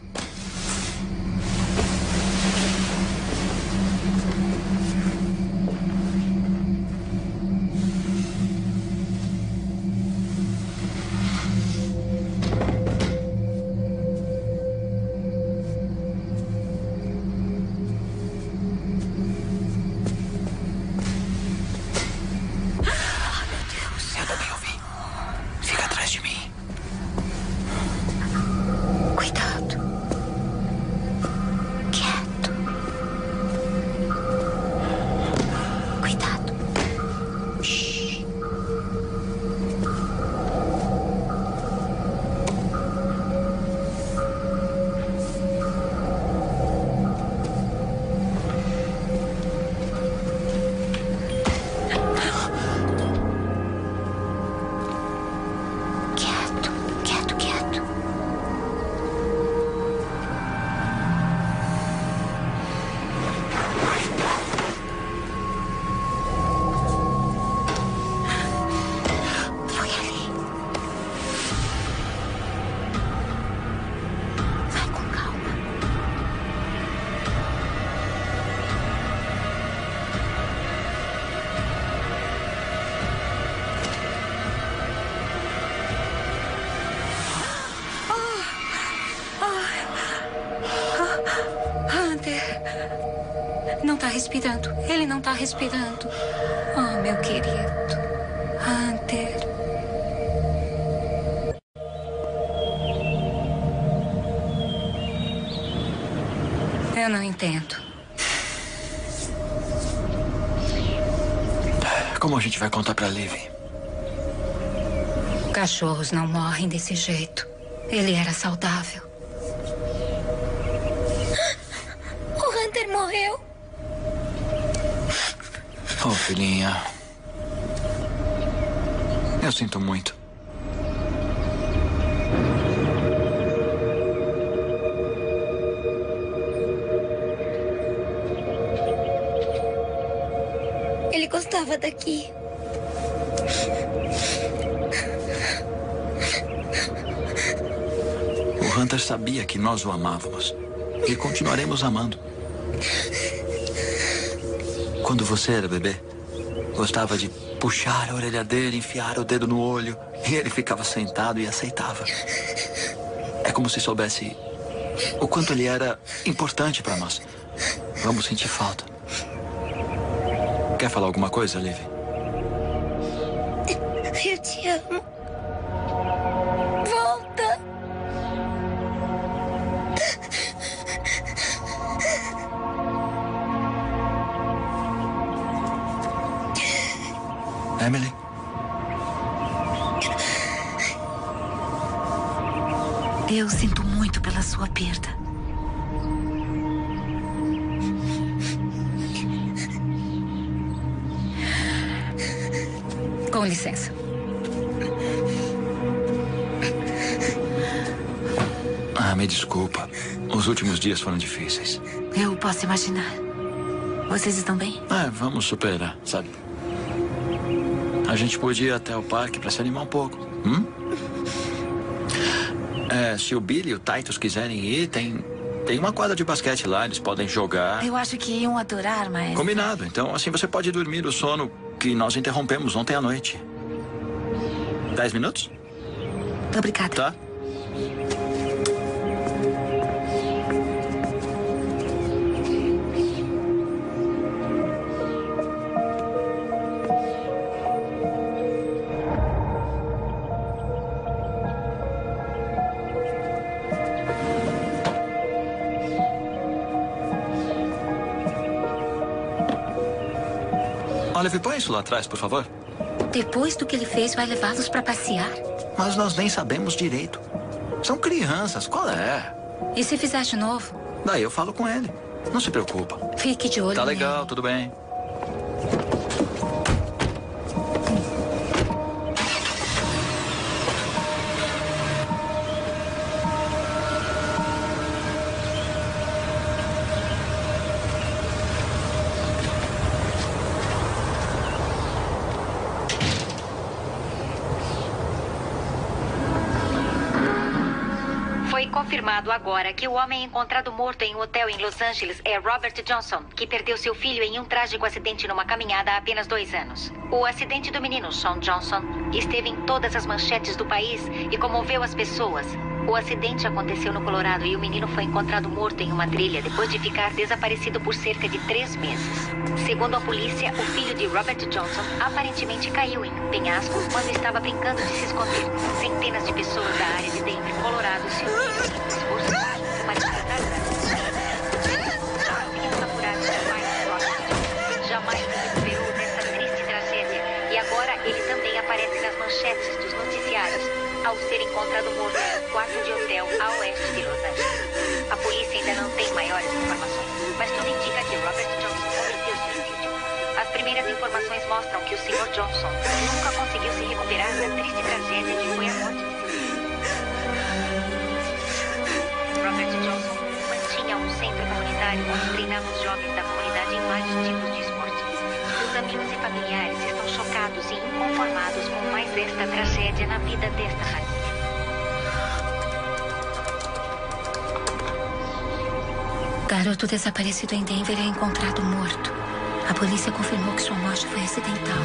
Speaker 3: Não tá respirando. Ele não tá respirando. Oh, meu querido. Hunter. Eu não entendo.
Speaker 6: Como a gente vai contar pra Liv?
Speaker 3: Cachorros não morrem desse jeito. Ele era saudável.
Speaker 7: O Hunter morreu.
Speaker 6: Oh, filhinha. Eu sinto muito.
Speaker 7: Ele gostava daqui.
Speaker 6: O Hunter sabia que nós o amávamos. E continuaremos amando. Quando você era bebê, gostava de puxar a orelha dele, enfiar o dedo no olho. E ele ficava sentado e aceitava. É como se soubesse o quanto ele era importante para nós. Vamos sentir falta. Quer falar alguma coisa, Liv?
Speaker 7: Eu te amo. Volta.
Speaker 6: Emily?
Speaker 8: Eu sinto muito pela sua perda.
Speaker 3: Com licença.
Speaker 6: Ah, me desculpa. Os últimos dias foram difíceis.
Speaker 8: Eu posso imaginar. Vocês estão bem?
Speaker 6: É, vamos superar, sabe? A gente podia ir até o parque para se animar um pouco. Hum? É, se o Billy e o Titus quiserem ir, tem, tem uma quadra de basquete lá, eles podem jogar.
Speaker 8: Eu acho que iam adorar, mas...
Speaker 6: Combinado. Então, assim você pode dormir o sono que nós interrompemos ontem à noite. Dez minutos?
Speaker 8: Obrigada.
Speaker 6: Tá. Olive, põe isso lá atrás, por favor.
Speaker 3: Depois do que ele fez, vai levá-los para passear?
Speaker 6: Mas nós nem sabemos direito. São crianças, qual é?
Speaker 3: E se fizer de novo?
Speaker 6: Daí eu falo com ele. Não se preocupa.
Speaker 3: Fique de olho
Speaker 6: Tá legal,
Speaker 3: nele.
Speaker 6: tudo bem.
Speaker 2: Confirmado agora que o homem encontrado morto em um hotel em Los Angeles é Robert Johnson, que perdeu seu filho em um trágico acidente numa caminhada há apenas dois anos. O acidente do menino Sean Johnson esteve em todas as manchetes do país e comoveu as pessoas. O acidente aconteceu no Colorado e o menino foi encontrado morto em uma trilha depois de ficar desaparecido por cerca de três meses. Segundo a polícia, o filho de Robert Johnson aparentemente caiu em um penhasco quando estava brincando de se esconder. Centenas de pessoas da área de Denver, Colorado, se uniram em um esforço para resgatar o menino apurado jamais Robert jamais se recuperou dessa triste tragédia e agora ele também aparece nas manchetes dos noticiários ao ser encontrado morto em um quarto de hotel a oeste de Los Angeles. A polícia ainda não tem maiores informações, mas tudo indica que Robert Johnson cometeu suicídio. As primeiras informações mostram que o senhor Johnson nunca conseguiu se recuperar da triste tragédia que foi a morte de seu filho. Robert Johnson mantinha um centro comunitário onde treinava os jovens da comunidade em vários tipos de esportes. Os amigos e familiares estão chocados e inconformados com mais esta tragédia na vida desta família.
Speaker 3: Garoto desaparecido em Denver é encontrado morto. A polícia confirmou que sua morte foi acidental.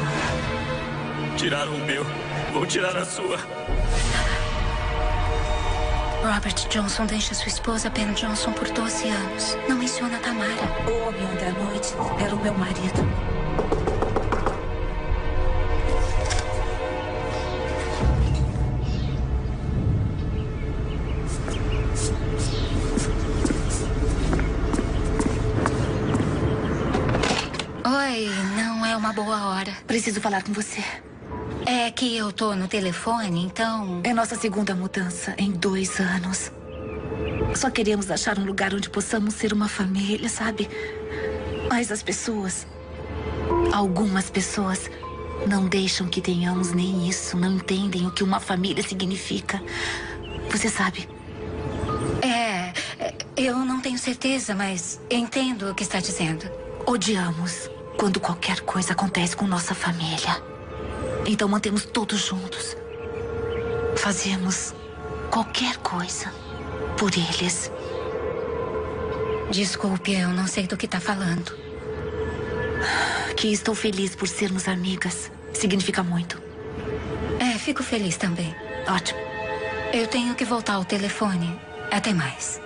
Speaker 10: Tiraram o meu. Vão tirar a sua.
Speaker 3: Robert Johnson deixa sua esposa Pam Johnson por doze anos. Não menciona Tamara.
Speaker 8: O homem ontem à noite era o meu marido.
Speaker 3: Oi, não é uma boa hora.
Speaker 8: Preciso falar com você.
Speaker 3: É que eu tô no telefone, então...
Speaker 8: É nossa segunda mudança em dois anos. Só queremos achar um lugar onde possamos ser uma família, sabe? Mas as pessoas... Algumas pessoas não deixam que tenhamos nem isso. Não entendem o que uma família significa. Você sabe?
Speaker 3: É... Eu não tenho certeza, mas entendo o que está dizendo.
Speaker 8: Odiamos quando qualquer coisa acontece com nossa família. Então mantemos todos juntos. Fazemos qualquer coisa por eles.
Speaker 3: Desculpe, eu não sei do que está falando.
Speaker 8: Que estou feliz por sermos amigas. Significa muito.
Speaker 3: É, fico feliz também.
Speaker 8: Ótimo.
Speaker 3: Eu tenho que voltar ao telefone. Até mais.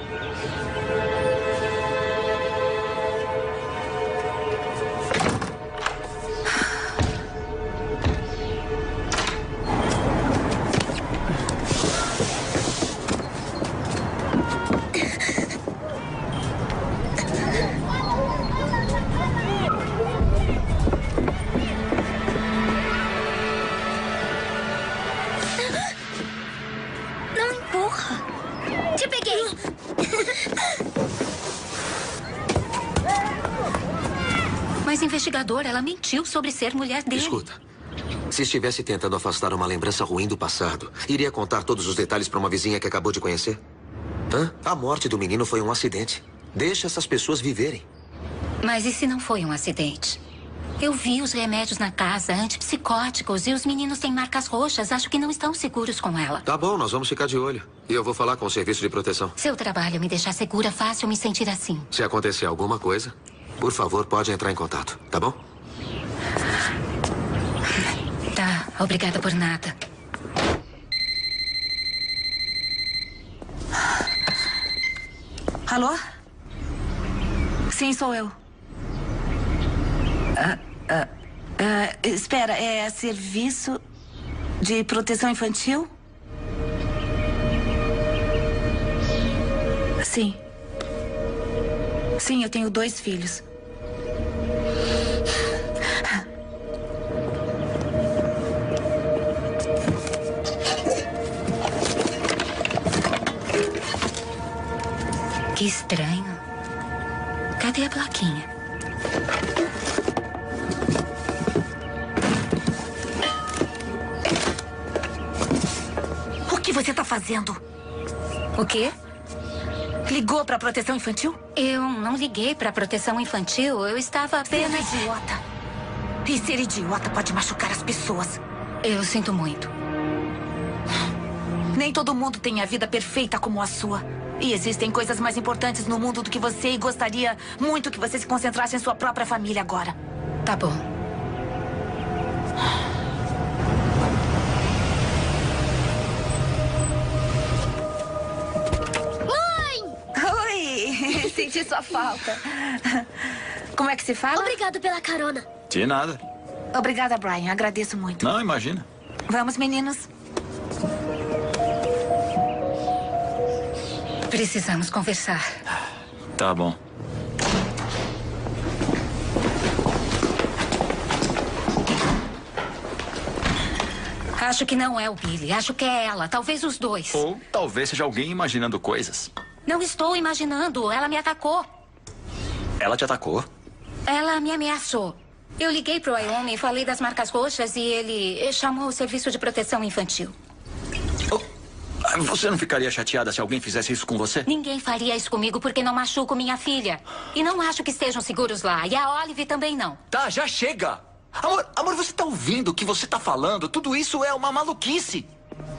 Speaker 3: Investigadora, ela mentiu sobre ser mulher dele.
Speaker 9: Escuta, se estivesse tentando afastar uma lembrança ruim do passado, iria contar todos os detalhes para uma vizinha que acabou de conhecer? Hã? A morte do menino foi um acidente. Deixa essas pessoas viverem.
Speaker 3: Mas e se não foi um acidente? Eu vi os remédios na casa, antipsicóticos, e os meninos têm marcas roxas. Acho que não estão seguros com ela.
Speaker 9: Tá bom, nós vamos ficar de olho. E eu vou falar com o serviço de proteção.
Speaker 3: Seu trabalho me deixar segura, fácil me sentir assim.
Speaker 9: Se acontecer alguma coisa... Por favor, pode entrar em contato, tá bom?
Speaker 3: Tá, obrigada por nada.
Speaker 8: Alô? Sim, sou eu. Ah, ah, ah, espera, é serviço de proteção infantil? Sim. Sim, eu tenho dois filhos.
Speaker 3: Que estranho. Cadê a plaquinha?
Speaker 8: O que você está fazendo?
Speaker 3: O quê?
Speaker 8: Ligou para a proteção infantil?
Speaker 3: Eu não liguei para a proteção infantil. Eu estava apenas...
Speaker 8: Você é idiota. E ser idiota pode machucar as pessoas.
Speaker 3: Eu sinto muito.
Speaker 8: Nem todo mundo tem a vida perfeita como a sua. E existem coisas mais importantes no mundo do que você e gostaria muito que você se concentrasse em sua própria família agora.
Speaker 3: Tá bom.
Speaker 8: Senti sua falta. Como é que se fala?
Speaker 7: Obrigado pela carona.
Speaker 6: De nada.
Speaker 8: Obrigada, Brian. Agradeço muito.
Speaker 6: Não, imagina.
Speaker 8: Vamos, meninos.
Speaker 3: Precisamos conversar.
Speaker 6: Tá bom.
Speaker 3: Acho que não é o Billy. Acho que é ela. Talvez os dois.
Speaker 6: Ou talvez seja alguém imaginando coisas.
Speaker 3: Não estou imaginando. Ela me atacou.
Speaker 6: Ela te atacou?
Speaker 3: Ela me ameaçou. Eu liguei pro Wyoming, falei das marcas roxas e ele chamou o serviço de proteção infantil.
Speaker 6: Oh, você não ficaria chateada se alguém fizesse isso com você?
Speaker 3: Ninguém faria isso comigo porque não machuco minha filha. E não acho que estejam seguros lá. E a Olive também não.
Speaker 6: Tá, já chega. Amor, amor, você tá ouvindo o que você tá falando? Tudo isso é uma maluquice.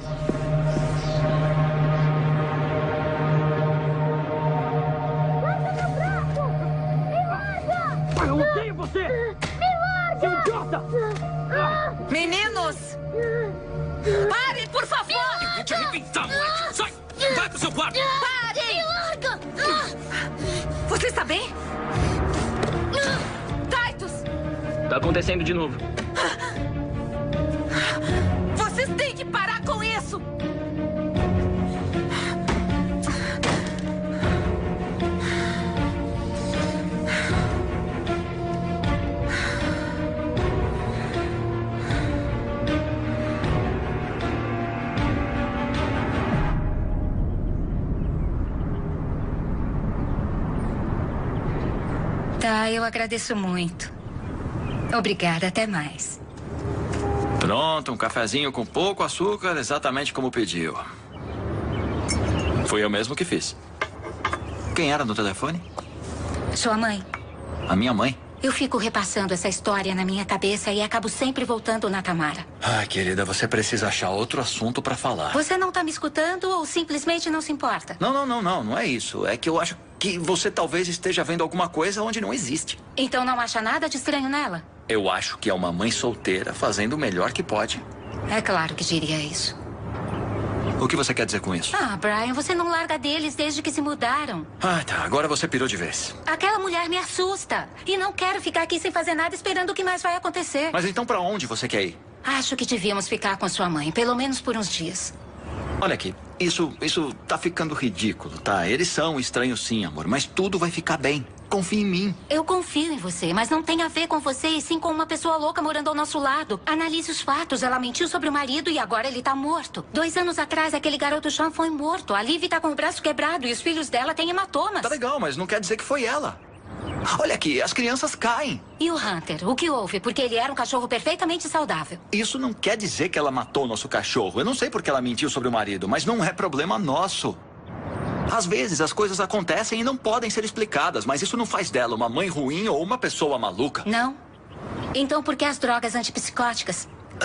Speaker 11: Eu odeio você! Me larga! Seu idiota!
Speaker 8: Meninos! Pare, por favor!
Speaker 11: Eu vou te arrebentar, moleque! Sai!
Speaker 6: larga!
Speaker 7: Pare! Me larga!
Speaker 8: Você está bem? Titus!
Speaker 1: Tá acontecendo de novo.
Speaker 8: Vocês têm que parar com isso!
Speaker 3: Tá, eu agradeço muito. Obrigada, até mais.
Speaker 6: Pronto, um cafezinho com pouco açúcar, exatamente como pediu. Fui eu mesmo que fiz. Quem era no telefone?
Speaker 3: Sua mãe.
Speaker 6: A minha mãe.
Speaker 3: Eu fico repassando essa história na minha cabeça e acabo sempre voltando na Tamara.
Speaker 6: Ai, querida, você precisa achar outro assunto pra falar.
Speaker 3: Você não tá me escutando ou simplesmente não se importa?
Speaker 6: Não, não, não, não, não é isso. É que eu acho que você talvez esteja vendo alguma coisa onde não existe.
Speaker 3: Então não acha nada de estranho nela?
Speaker 6: Eu acho que é uma mãe solteira fazendo o melhor que pode.
Speaker 3: É claro que diria isso.
Speaker 6: O que você quer dizer com isso?
Speaker 3: Ah, Brian, você não larga deles desde que se mudaram.
Speaker 6: Ah, tá. Agora você pirou de vez.
Speaker 3: Aquela mulher me assusta. E não quero ficar aqui sem fazer nada esperando o que mais vai acontecer.
Speaker 6: Mas então pra onde você quer ir?
Speaker 3: Acho que devíamos ficar com sua mãe, pelo menos por uns dias.
Speaker 6: Olha aqui, isso, isso tá ficando ridículo, tá? Eles são estranhos sim, amor, mas tudo vai ficar bem. Confie em mim.
Speaker 3: Eu confio em você, mas não tem a ver com você e sim com uma pessoa louca morando ao nosso lado. Analise os fatos. Ela mentiu sobre o marido e agora ele tá morto. Dois anos atrás, aquele garoto Sean foi morto. A Liv tá com o braço quebrado e os filhos dela têm hematomas.
Speaker 6: Tá legal, mas não quer dizer que foi ela. Olha aqui, as crianças caem.
Speaker 3: E o Hunter? O que houve? Porque ele era um cachorro perfeitamente saudável.
Speaker 6: Isso não quer dizer que ela matou o nosso cachorro. Eu não sei porque ela mentiu sobre o marido, mas não é problema nosso. Às vezes as coisas acontecem e não podem ser explicadas, mas isso não faz dela uma mãe ruim ou uma pessoa maluca.
Speaker 3: Não? Então por que as drogas antipsicóticas?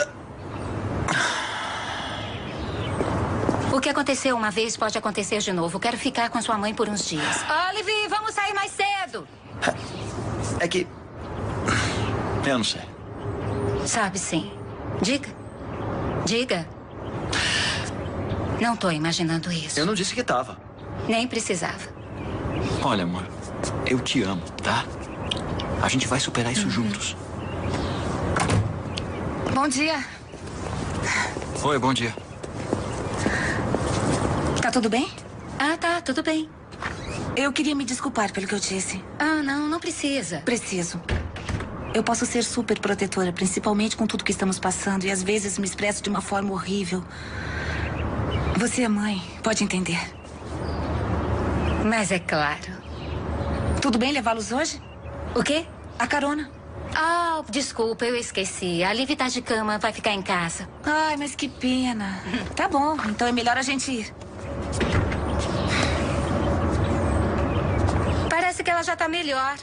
Speaker 3: O que aconteceu uma vez pode acontecer de novo. Quero ficar com sua mãe por uns dias. Olive, vamos sair mais cedo.
Speaker 6: É que... Eu não sei.
Speaker 3: Sabe sim. Diga. Diga. Não tô imaginando isso.
Speaker 6: Eu não disse que tava.
Speaker 3: Nem precisava.
Speaker 6: Olha, amor, eu te amo, tá? A gente vai superar isso uhum. juntos.
Speaker 8: Bom dia.
Speaker 6: Oi, bom dia.
Speaker 8: Tá tudo bem?
Speaker 3: Ah, tá, tudo bem.
Speaker 8: Eu queria me desculpar pelo que eu disse.
Speaker 3: Ah, não, não precisa.
Speaker 8: Preciso. Eu posso ser super protetora, principalmente com tudo que estamos passando, e às vezes me expresso de uma forma horrível. Você é mãe, pode entender.
Speaker 3: Mas é claro.
Speaker 8: Tudo bem levá-los hoje?
Speaker 3: O quê?
Speaker 8: A carona.
Speaker 3: Ah, oh, desculpa, eu esqueci. A Liv tá de cama, vai ficar em casa.
Speaker 8: Ai, mas que pena. Tá bom, então é melhor a gente ir.
Speaker 3: Parece que ela já tá melhor.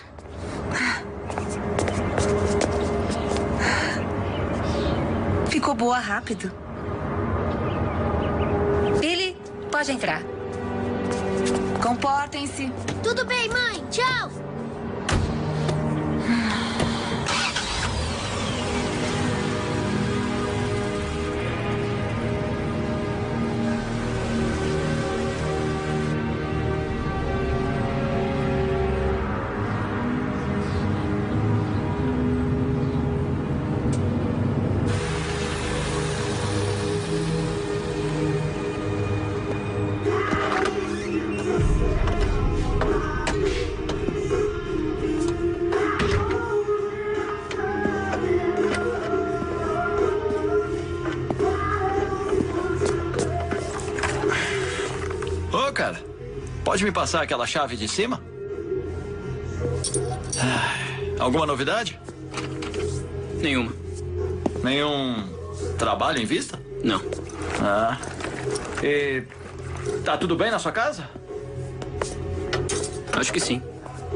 Speaker 8: Ficou boa rápido.
Speaker 3: Billy, pode entrar.
Speaker 8: Comportem-se.
Speaker 7: Tudo bem, mãe. Tchau.
Speaker 6: Pode me passar aquela chave de cima? Ah, alguma novidade?
Speaker 1: Nenhuma.
Speaker 6: Nenhum trabalho em vista?
Speaker 1: Não.
Speaker 6: Ah. E tá tudo bem na sua casa?
Speaker 1: Acho que sim.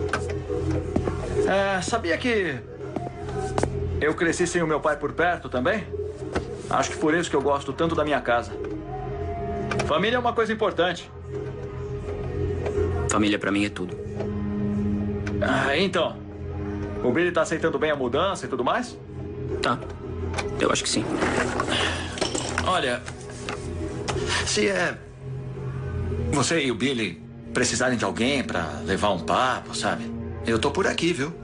Speaker 6: É, sabia que eu cresci sem o meu pai por perto também? Acho que por isso que eu gosto tanto da minha casa. Família é uma coisa importante.
Speaker 1: Família pra mim é tudo.
Speaker 6: Ah, então, o Billy tá aceitando bem a mudança e tudo mais?
Speaker 1: Tá, eu acho que sim.
Speaker 6: Olha, se é Você e o Billy precisarem de alguém pra levar um papo, sabe? Eu tô por aqui, viu?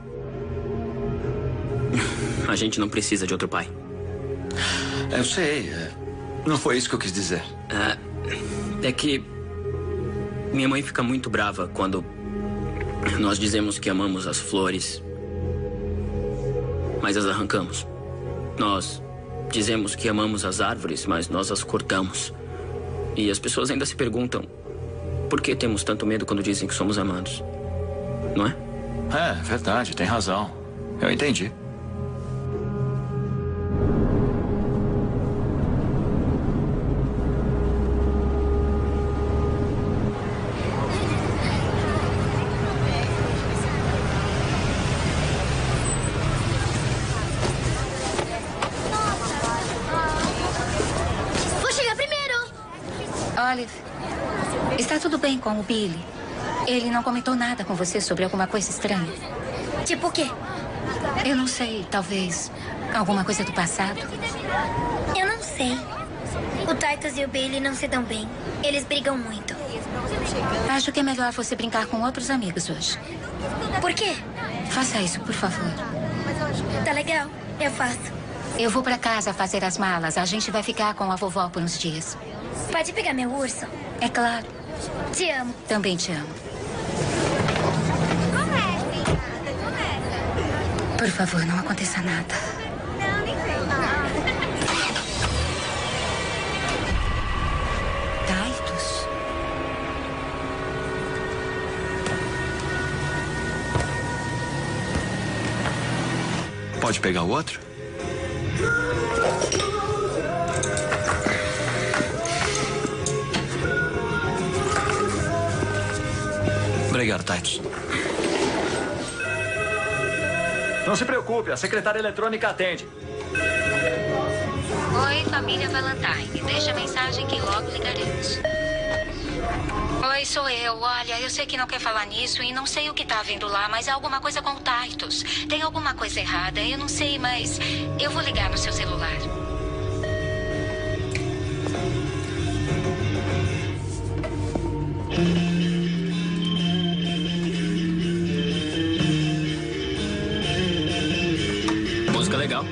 Speaker 1: A gente não precisa de outro pai.
Speaker 6: Eu sei. Não foi isso que eu quis dizer.
Speaker 1: É, é que minha mãe fica muito brava quando nós dizemos que amamos as flores, mas as arrancamos. Nós dizemos que amamos as árvores, mas nós as cortamos. E as pessoas ainda se perguntam por que temos tanto medo quando dizem que somos amados. Não é?
Speaker 6: É, verdade, tem razão. Eu entendi.
Speaker 7: Vou chegar primeiro.
Speaker 3: Olive, está tudo bem com o Billy? Ele não comentou nada com você sobre alguma coisa estranha?
Speaker 7: Tipo o quê?
Speaker 3: Eu não sei, talvez alguma coisa do passado.
Speaker 7: Eu não sei. O Titus e o Billy não se dão bem. Eles brigam muito.
Speaker 3: Acho que é melhor você brincar com outros amigos hoje.
Speaker 7: Por quê?
Speaker 3: Faça isso, por favor.
Speaker 7: Tá legal, eu faço.
Speaker 3: Eu vou pra casa fazer as malas. A gente vai ficar com a vovó por uns dias.
Speaker 7: Pode pegar meu urso?
Speaker 3: É claro.
Speaker 7: Te amo.
Speaker 3: Também te amo. Por favor, não aconteça nada. Titus?
Speaker 6: Pode pegar o outro? Obrigado, Titus.
Speaker 12: Não se preocupe, a secretária eletrônica atende.
Speaker 3: Oi, família Valentine. Deixa a mensagem que logo ligaremos. Oi, sou eu. Olha, eu sei que não quer falar nisso e não sei o que tá vindo lá, mas há alguma coisa com o Titus. Tem alguma coisa errada, eu não sei, mas eu vou ligar no seu celular.
Speaker 1: Música legal.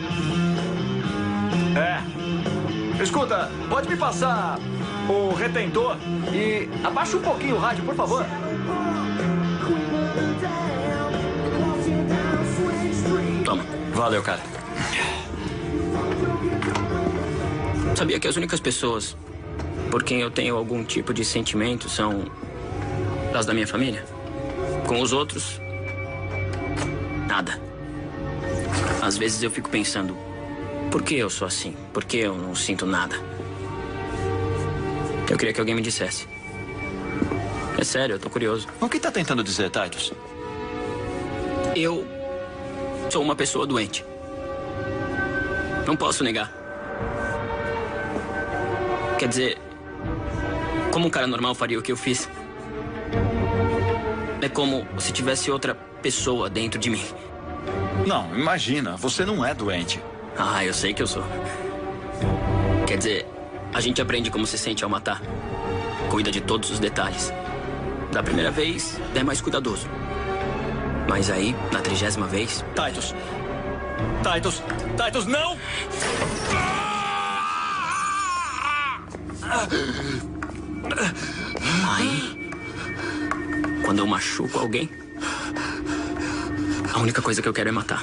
Speaker 12: É. Escuta, pode me passar o retentor e abaixa um pouquinho o rádio, por favor.
Speaker 1: Toma.
Speaker 6: Valeu, cara.
Speaker 1: Sabia que as únicas pessoas por quem eu tenho algum tipo de sentimento são as da minha família? Com os outros, nada. Às vezes eu fico pensando, por que eu sou assim? Por que eu não sinto nada? Eu queria que alguém me dissesse. É sério, eu tô curioso.
Speaker 6: O que tá tentando dizer, Titus?
Speaker 1: Eu sou uma pessoa doente. Não posso negar. Quer dizer, como um cara normal faria o que eu fiz? É como se tivesse outra pessoa dentro de mim.
Speaker 6: Não, imagina, você não é doente.
Speaker 1: Ah, eu sei que eu sou. Quer dizer, a gente aprende como se sente ao matar. Cuida de todos os detalhes. Da primeira vez, é mais cuidadoso. Mas aí, na trigésima vez...
Speaker 6: Titus! Titus! Titus, não!
Speaker 1: Aí, quando eu machuco alguém, a única coisa que eu quero é matar.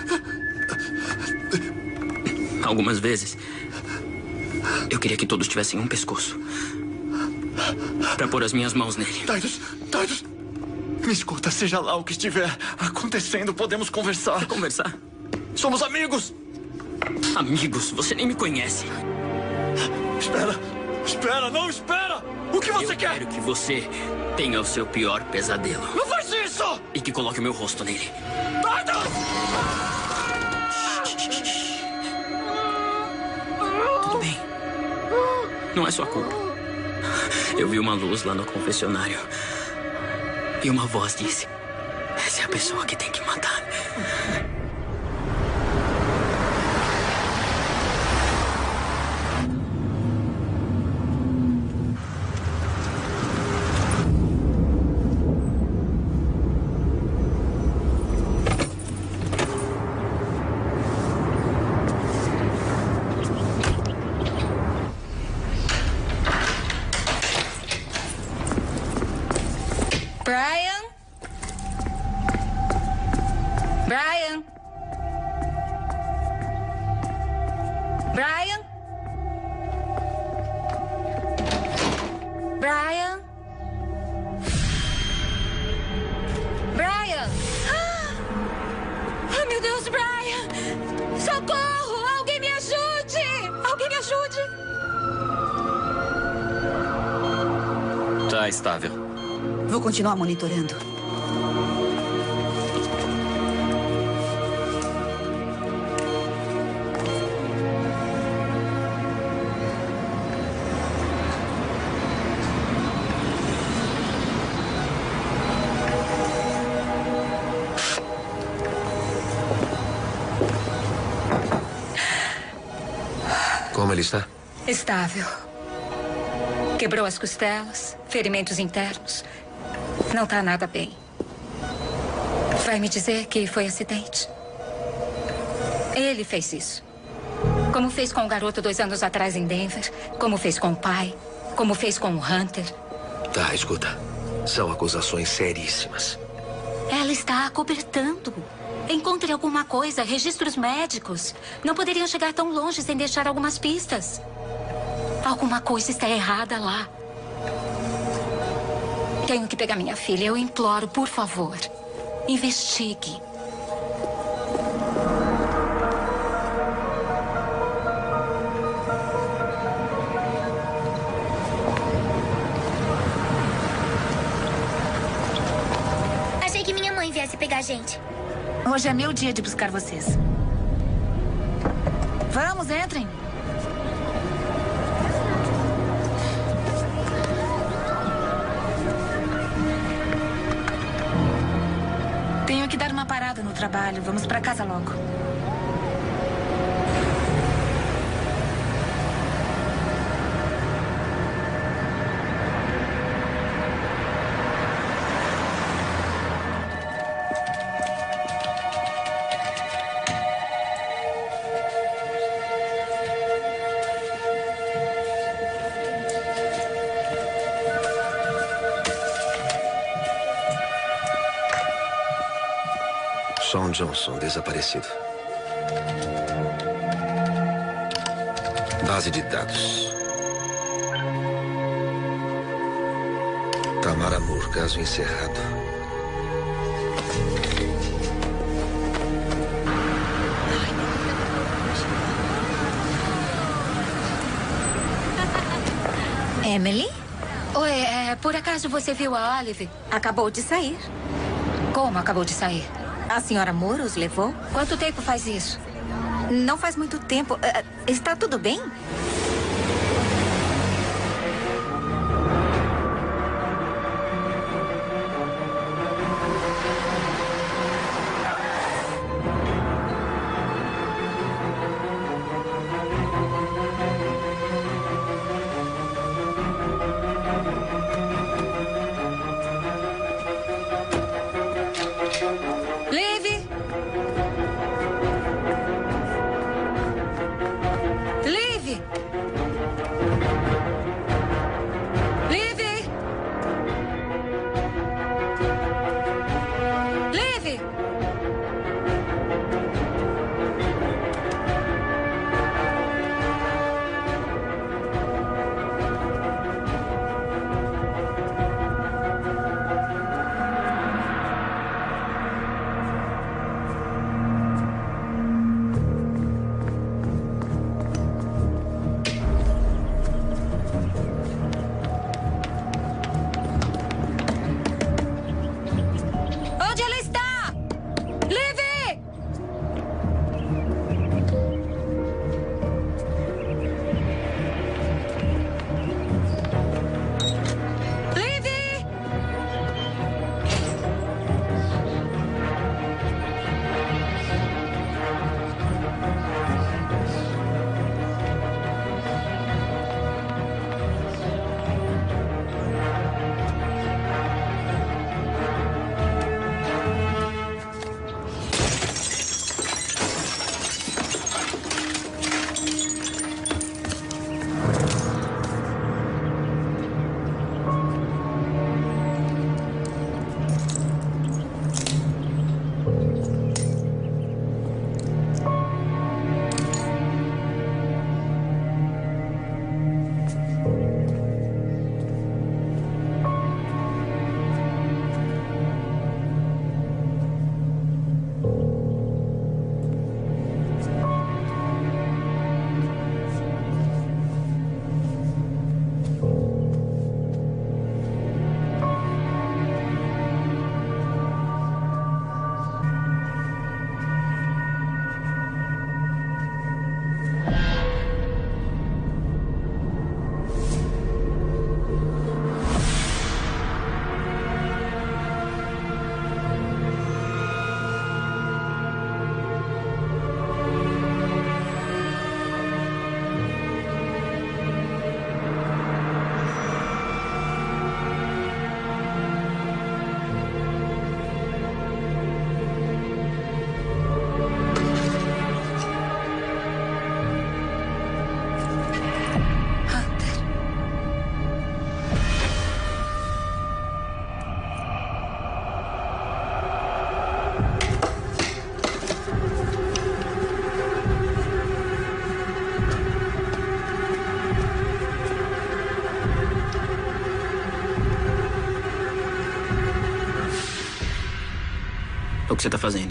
Speaker 1: Algumas vezes, eu queria que todos tivessem um pescoço pra pôr as minhas mãos nele.
Speaker 6: Titus, Titus, me escuta, seja lá o que estiver acontecendo, podemos conversar.
Speaker 1: Conversar?
Speaker 6: Somos amigos.
Speaker 1: Amigos? Você nem me conhece.
Speaker 6: Espera, espera, não espera! O que você
Speaker 1: eu
Speaker 6: quer?
Speaker 1: Eu quero que você tenha o seu pior pesadelo.
Speaker 6: Não faz isso!
Speaker 1: E que coloque o meu rosto nele.
Speaker 6: Titus!
Speaker 1: Tudo bem. Não é sua culpa. Eu vi uma luz lá no confessionário. E uma voz disse: essa é a pessoa que tem que matar.
Speaker 3: Brian? Brian? Brian? Brian? Brian? Ah, meu Deus, Brian! Socorro! Alguém me ajude! Alguém me ajude!
Speaker 10: Tá estável.
Speaker 4: Vou continuar monitorando.
Speaker 9: Como ele está?
Speaker 3: Estável. Quebrou as costelas, ferimentos internos. Não tá nada bem. Vai me dizer que foi acidente? Ele fez isso. Como fez com o garoto dois anos atrás em Denver. Como fez com o pai. Como fez com o Hunter.
Speaker 9: Tá, escuta. São acusações seríssimas.
Speaker 3: Ela está acobertando. Encontre alguma coisa, registros médicos. Não poderiam chegar tão longe sem deixar algumas pistas. Alguma coisa está errada lá. Tenho que pegar minha filha. Eu imploro, por favor. Investigue.
Speaker 7: Achei que minha mãe viesse pegar a gente.
Speaker 8: Hoje é meu dia de buscar vocês. Vamos, entrem. Tenho que dar uma parada no trabalho. Vamos pra casa logo.
Speaker 9: Sean Johnson, desaparecido. Base de dados. Tamara Moore, caso encerrado.
Speaker 3: Emily? Oi, é, por acaso você viu a Olive?
Speaker 8: Acabou de sair.
Speaker 3: Como acabou de sair?
Speaker 8: A senhora Moore os levou?
Speaker 3: Quanto tempo faz isso?
Speaker 8: Não faz muito tempo. Uh, está tudo bem?
Speaker 3: Liv!
Speaker 1: que você tá fazendo?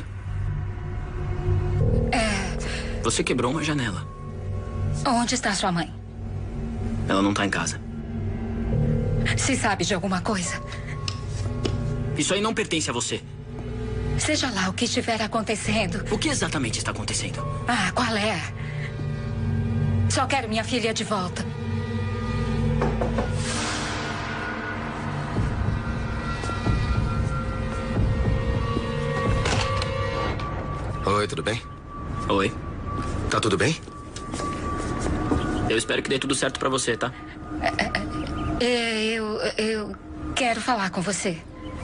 Speaker 3: É...
Speaker 1: Você quebrou uma janela.
Speaker 3: Onde está sua mãe?
Speaker 1: Ela não tá em casa.
Speaker 3: Se sabe de alguma coisa?
Speaker 1: Isso aí não pertence a você.
Speaker 3: Seja lá o que estiver acontecendo.
Speaker 1: O que exatamente está acontecendo?
Speaker 3: Ah, qual é? Só quero minha filha de volta.
Speaker 9: Oi, tudo bem?
Speaker 1: Oi.
Speaker 9: Tá tudo bem?
Speaker 1: Eu espero que dê tudo certo pra você, tá?
Speaker 3: É, eu, eu quero falar com você.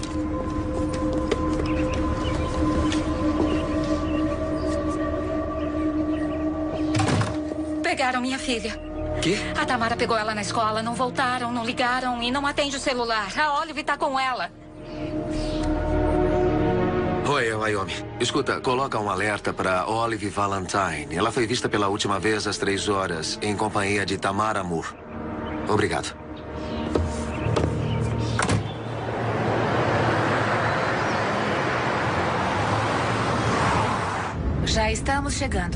Speaker 3: Pegaram minha filha.
Speaker 9: Quê?
Speaker 3: A Tamara pegou ela na escola, não voltaram, não ligaram e não atende o celular. A Olive tá com ela.
Speaker 9: Oi, é o Wyoming. Escuta, coloca um alerta para Olive Valentine. Ela foi vista pela última vez às três horas, em companhia de Tamara Moore. Obrigado.
Speaker 8: Já estamos chegando.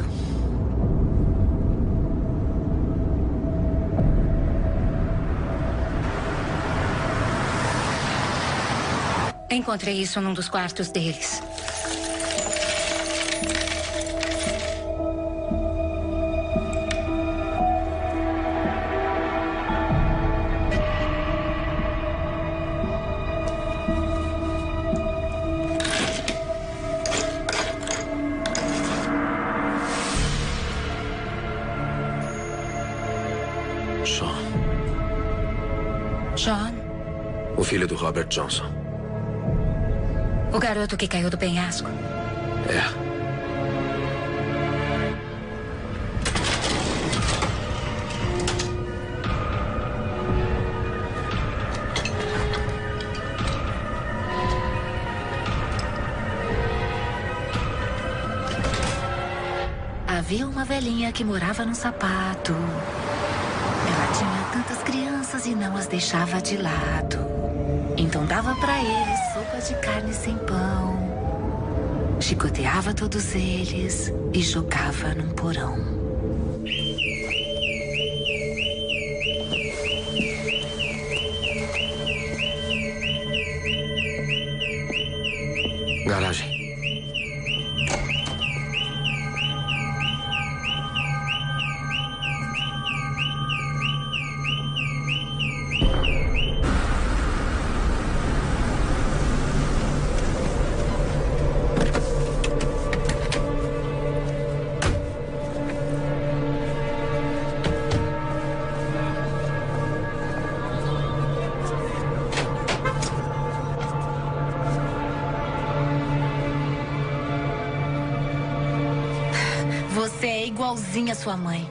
Speaker 3: Encontrei isso num dos quartos deles.
Speaker 9: Sean.
Speaker 3: John?
Speaker 9: O filho do Robert Johnson.
Speaker 3: O garoto que caiu do penhasco?
Speaker 9: É.
Speaker 8: Havia uma velhinha que morava num sapato. Ela tinha tantas crianças e não as deixava de lado. Então dava pra eles sopa de carne sem pão. Chicoteava todos eles e jogava num porão.
Speaker 9: Garagem.
Speaker 8: Você é igualzinha a sua mãe.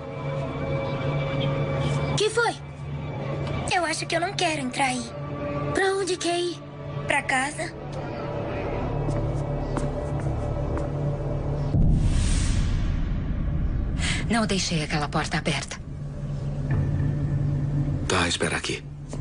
Speaker 7: Que foi? Eu acho que eu não quero entrar aí. Pra onde quer ir? Pra casa.
Speaker 3: Não deixei aquela porta aberta.
Speaker 9: Tá, espera aqui.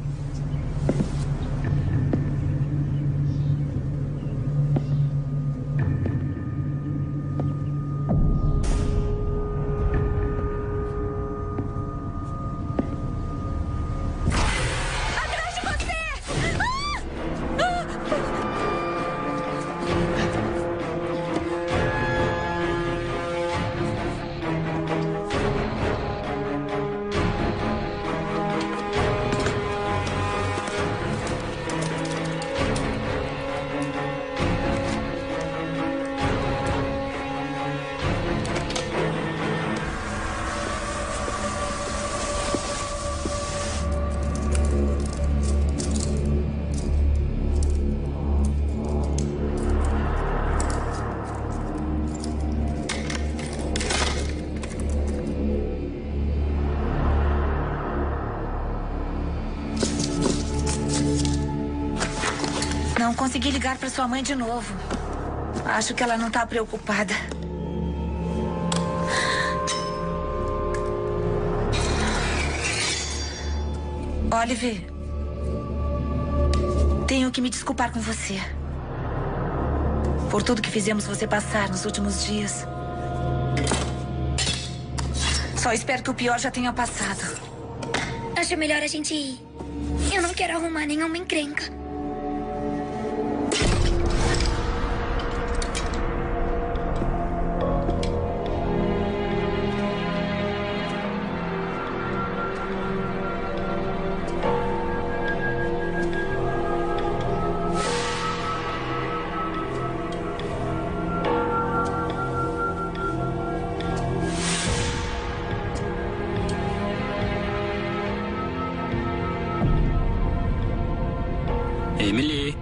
Speaker 8: Não consegui ligar para sua mãe de novo. Acho que ela não está preocupada. Olive, tenho que me desculpar com você. Por tudo que fizemos você passar nos últimos dias. Só espero que o pior já tenha passado.
Speaker 7: Acho melhor a gente ir. Eu não quero arrumar nenhuma encrenca.
Speaker 1: Emily.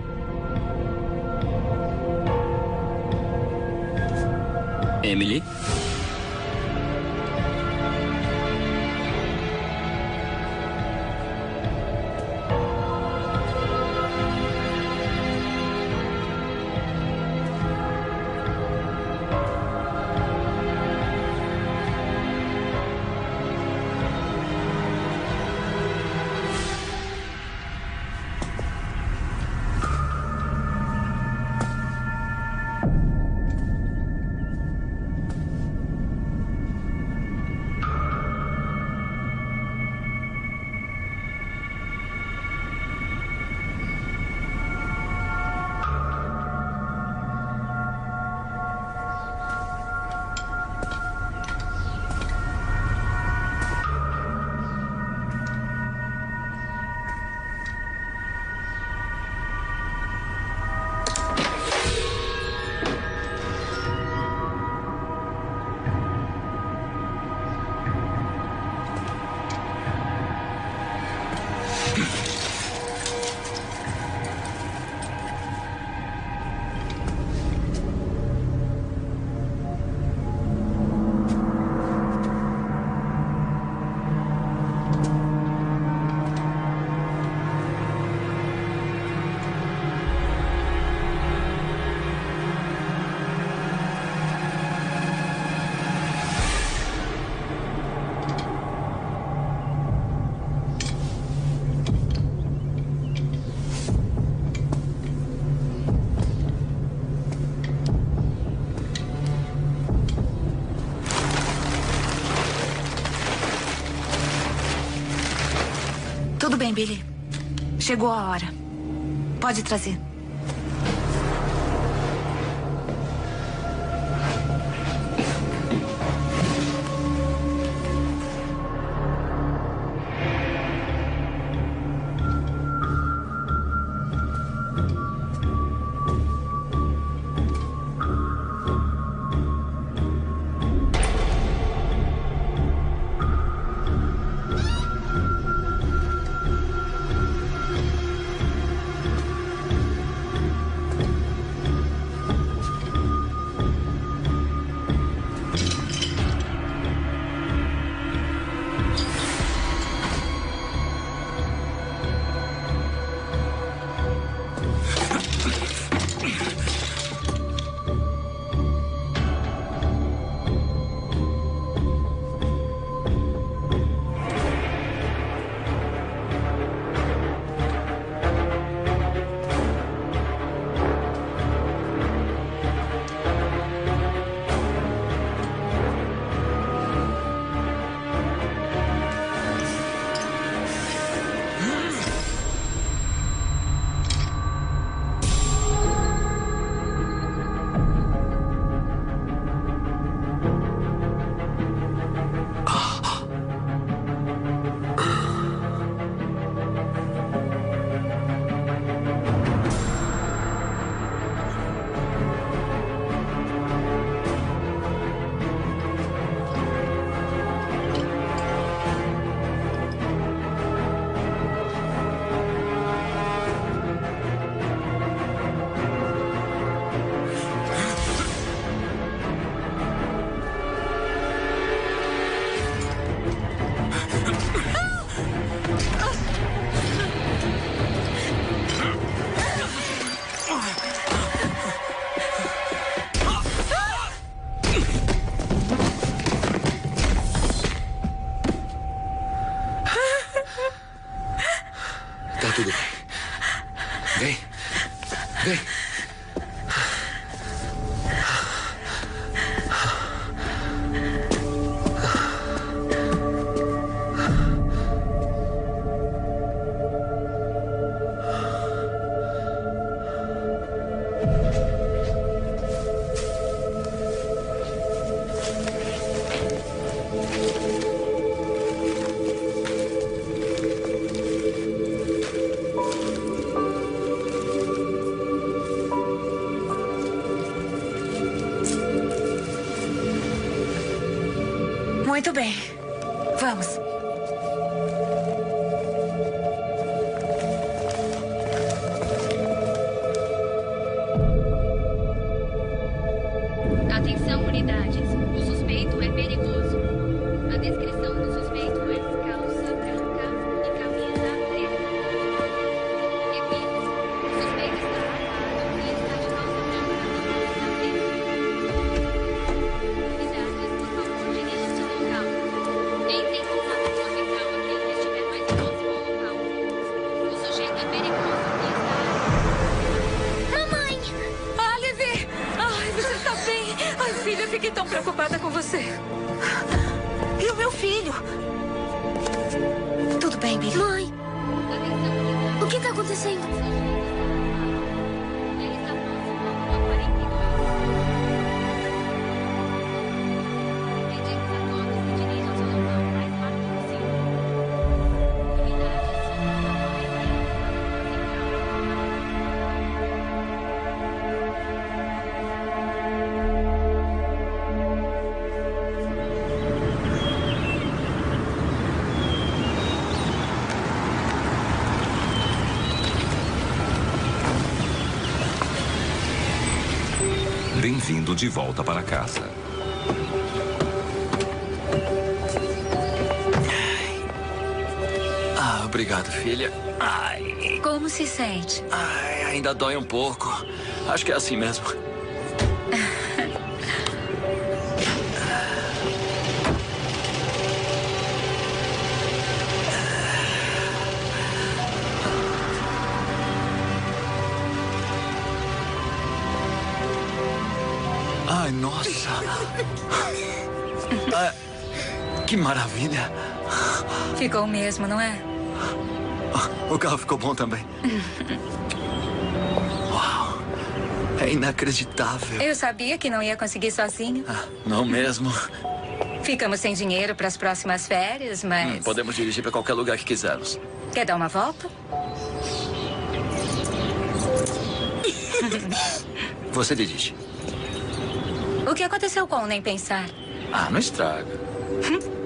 Speaker 1: Emily?
Speaker 8: Tudo bem, Billy. Chegou a hora. Pode trazer.
Speaker 9: Tudo bem. Vem. Vem.
Speaker 8: Muito bem. Vamos.
Speaker 5: Atenção, unidades. O suspeito é perigoso. A descrição do suspeito é calça branca e camisa preta. Repito, o suspeito está armado e está de calça branca e camisa preta. Unidades, por favor, dirija-se ao local. Entre em contato com a central aquele que estiver mais próximo ao local. O sujeito é perigoso e está armado.
Speaker 7: Mamãe!
Speaker 3: Olive! Ai, você está bem? Ai, filha, fiquei tão preocupada com você.
Speaker 8: E o meu filho? Tudo bem, Billy?
Speaker 7: Mãe! O que está acontecendo?
Speaker 5: Ele está próximo ao rua quarenta e dois. Pedimos a todos que dirijam-se ao local o mais rápido possível. Unidades, por favor, entrem em contato com a
Speaker 13: Bem-vindo de volta para casa.
Speaker 6: Ah, obrigado, filha. Ai,
Speaker 3: Como se sente?
Speaker 6: ai, ainda dói um pouco. Acho que é assim mesmo. Ai, nossa. Ah, que maravilha.
Speaker 3: Ficou mesmo, não é?
Speaker 6: O carro ficou bom também. Uau. É inacreditável.
Speaker 3: Eu sabia que não ia conseguir sozinho.
Speaker 6: Ah, não mesmo?
Speaker 3: Ficamos sem dinheiro para as próximas férias, mas...
Speaker 6: Hum, podemos dirigir para qualquer lugar que quisermos.
Speaker 3: Quer dar uma volta?
Speaker 6: Você dirige.
Speaker 3: O que aconteceu com o Nem Pensar?
Speaker 6: Ah, não estraga.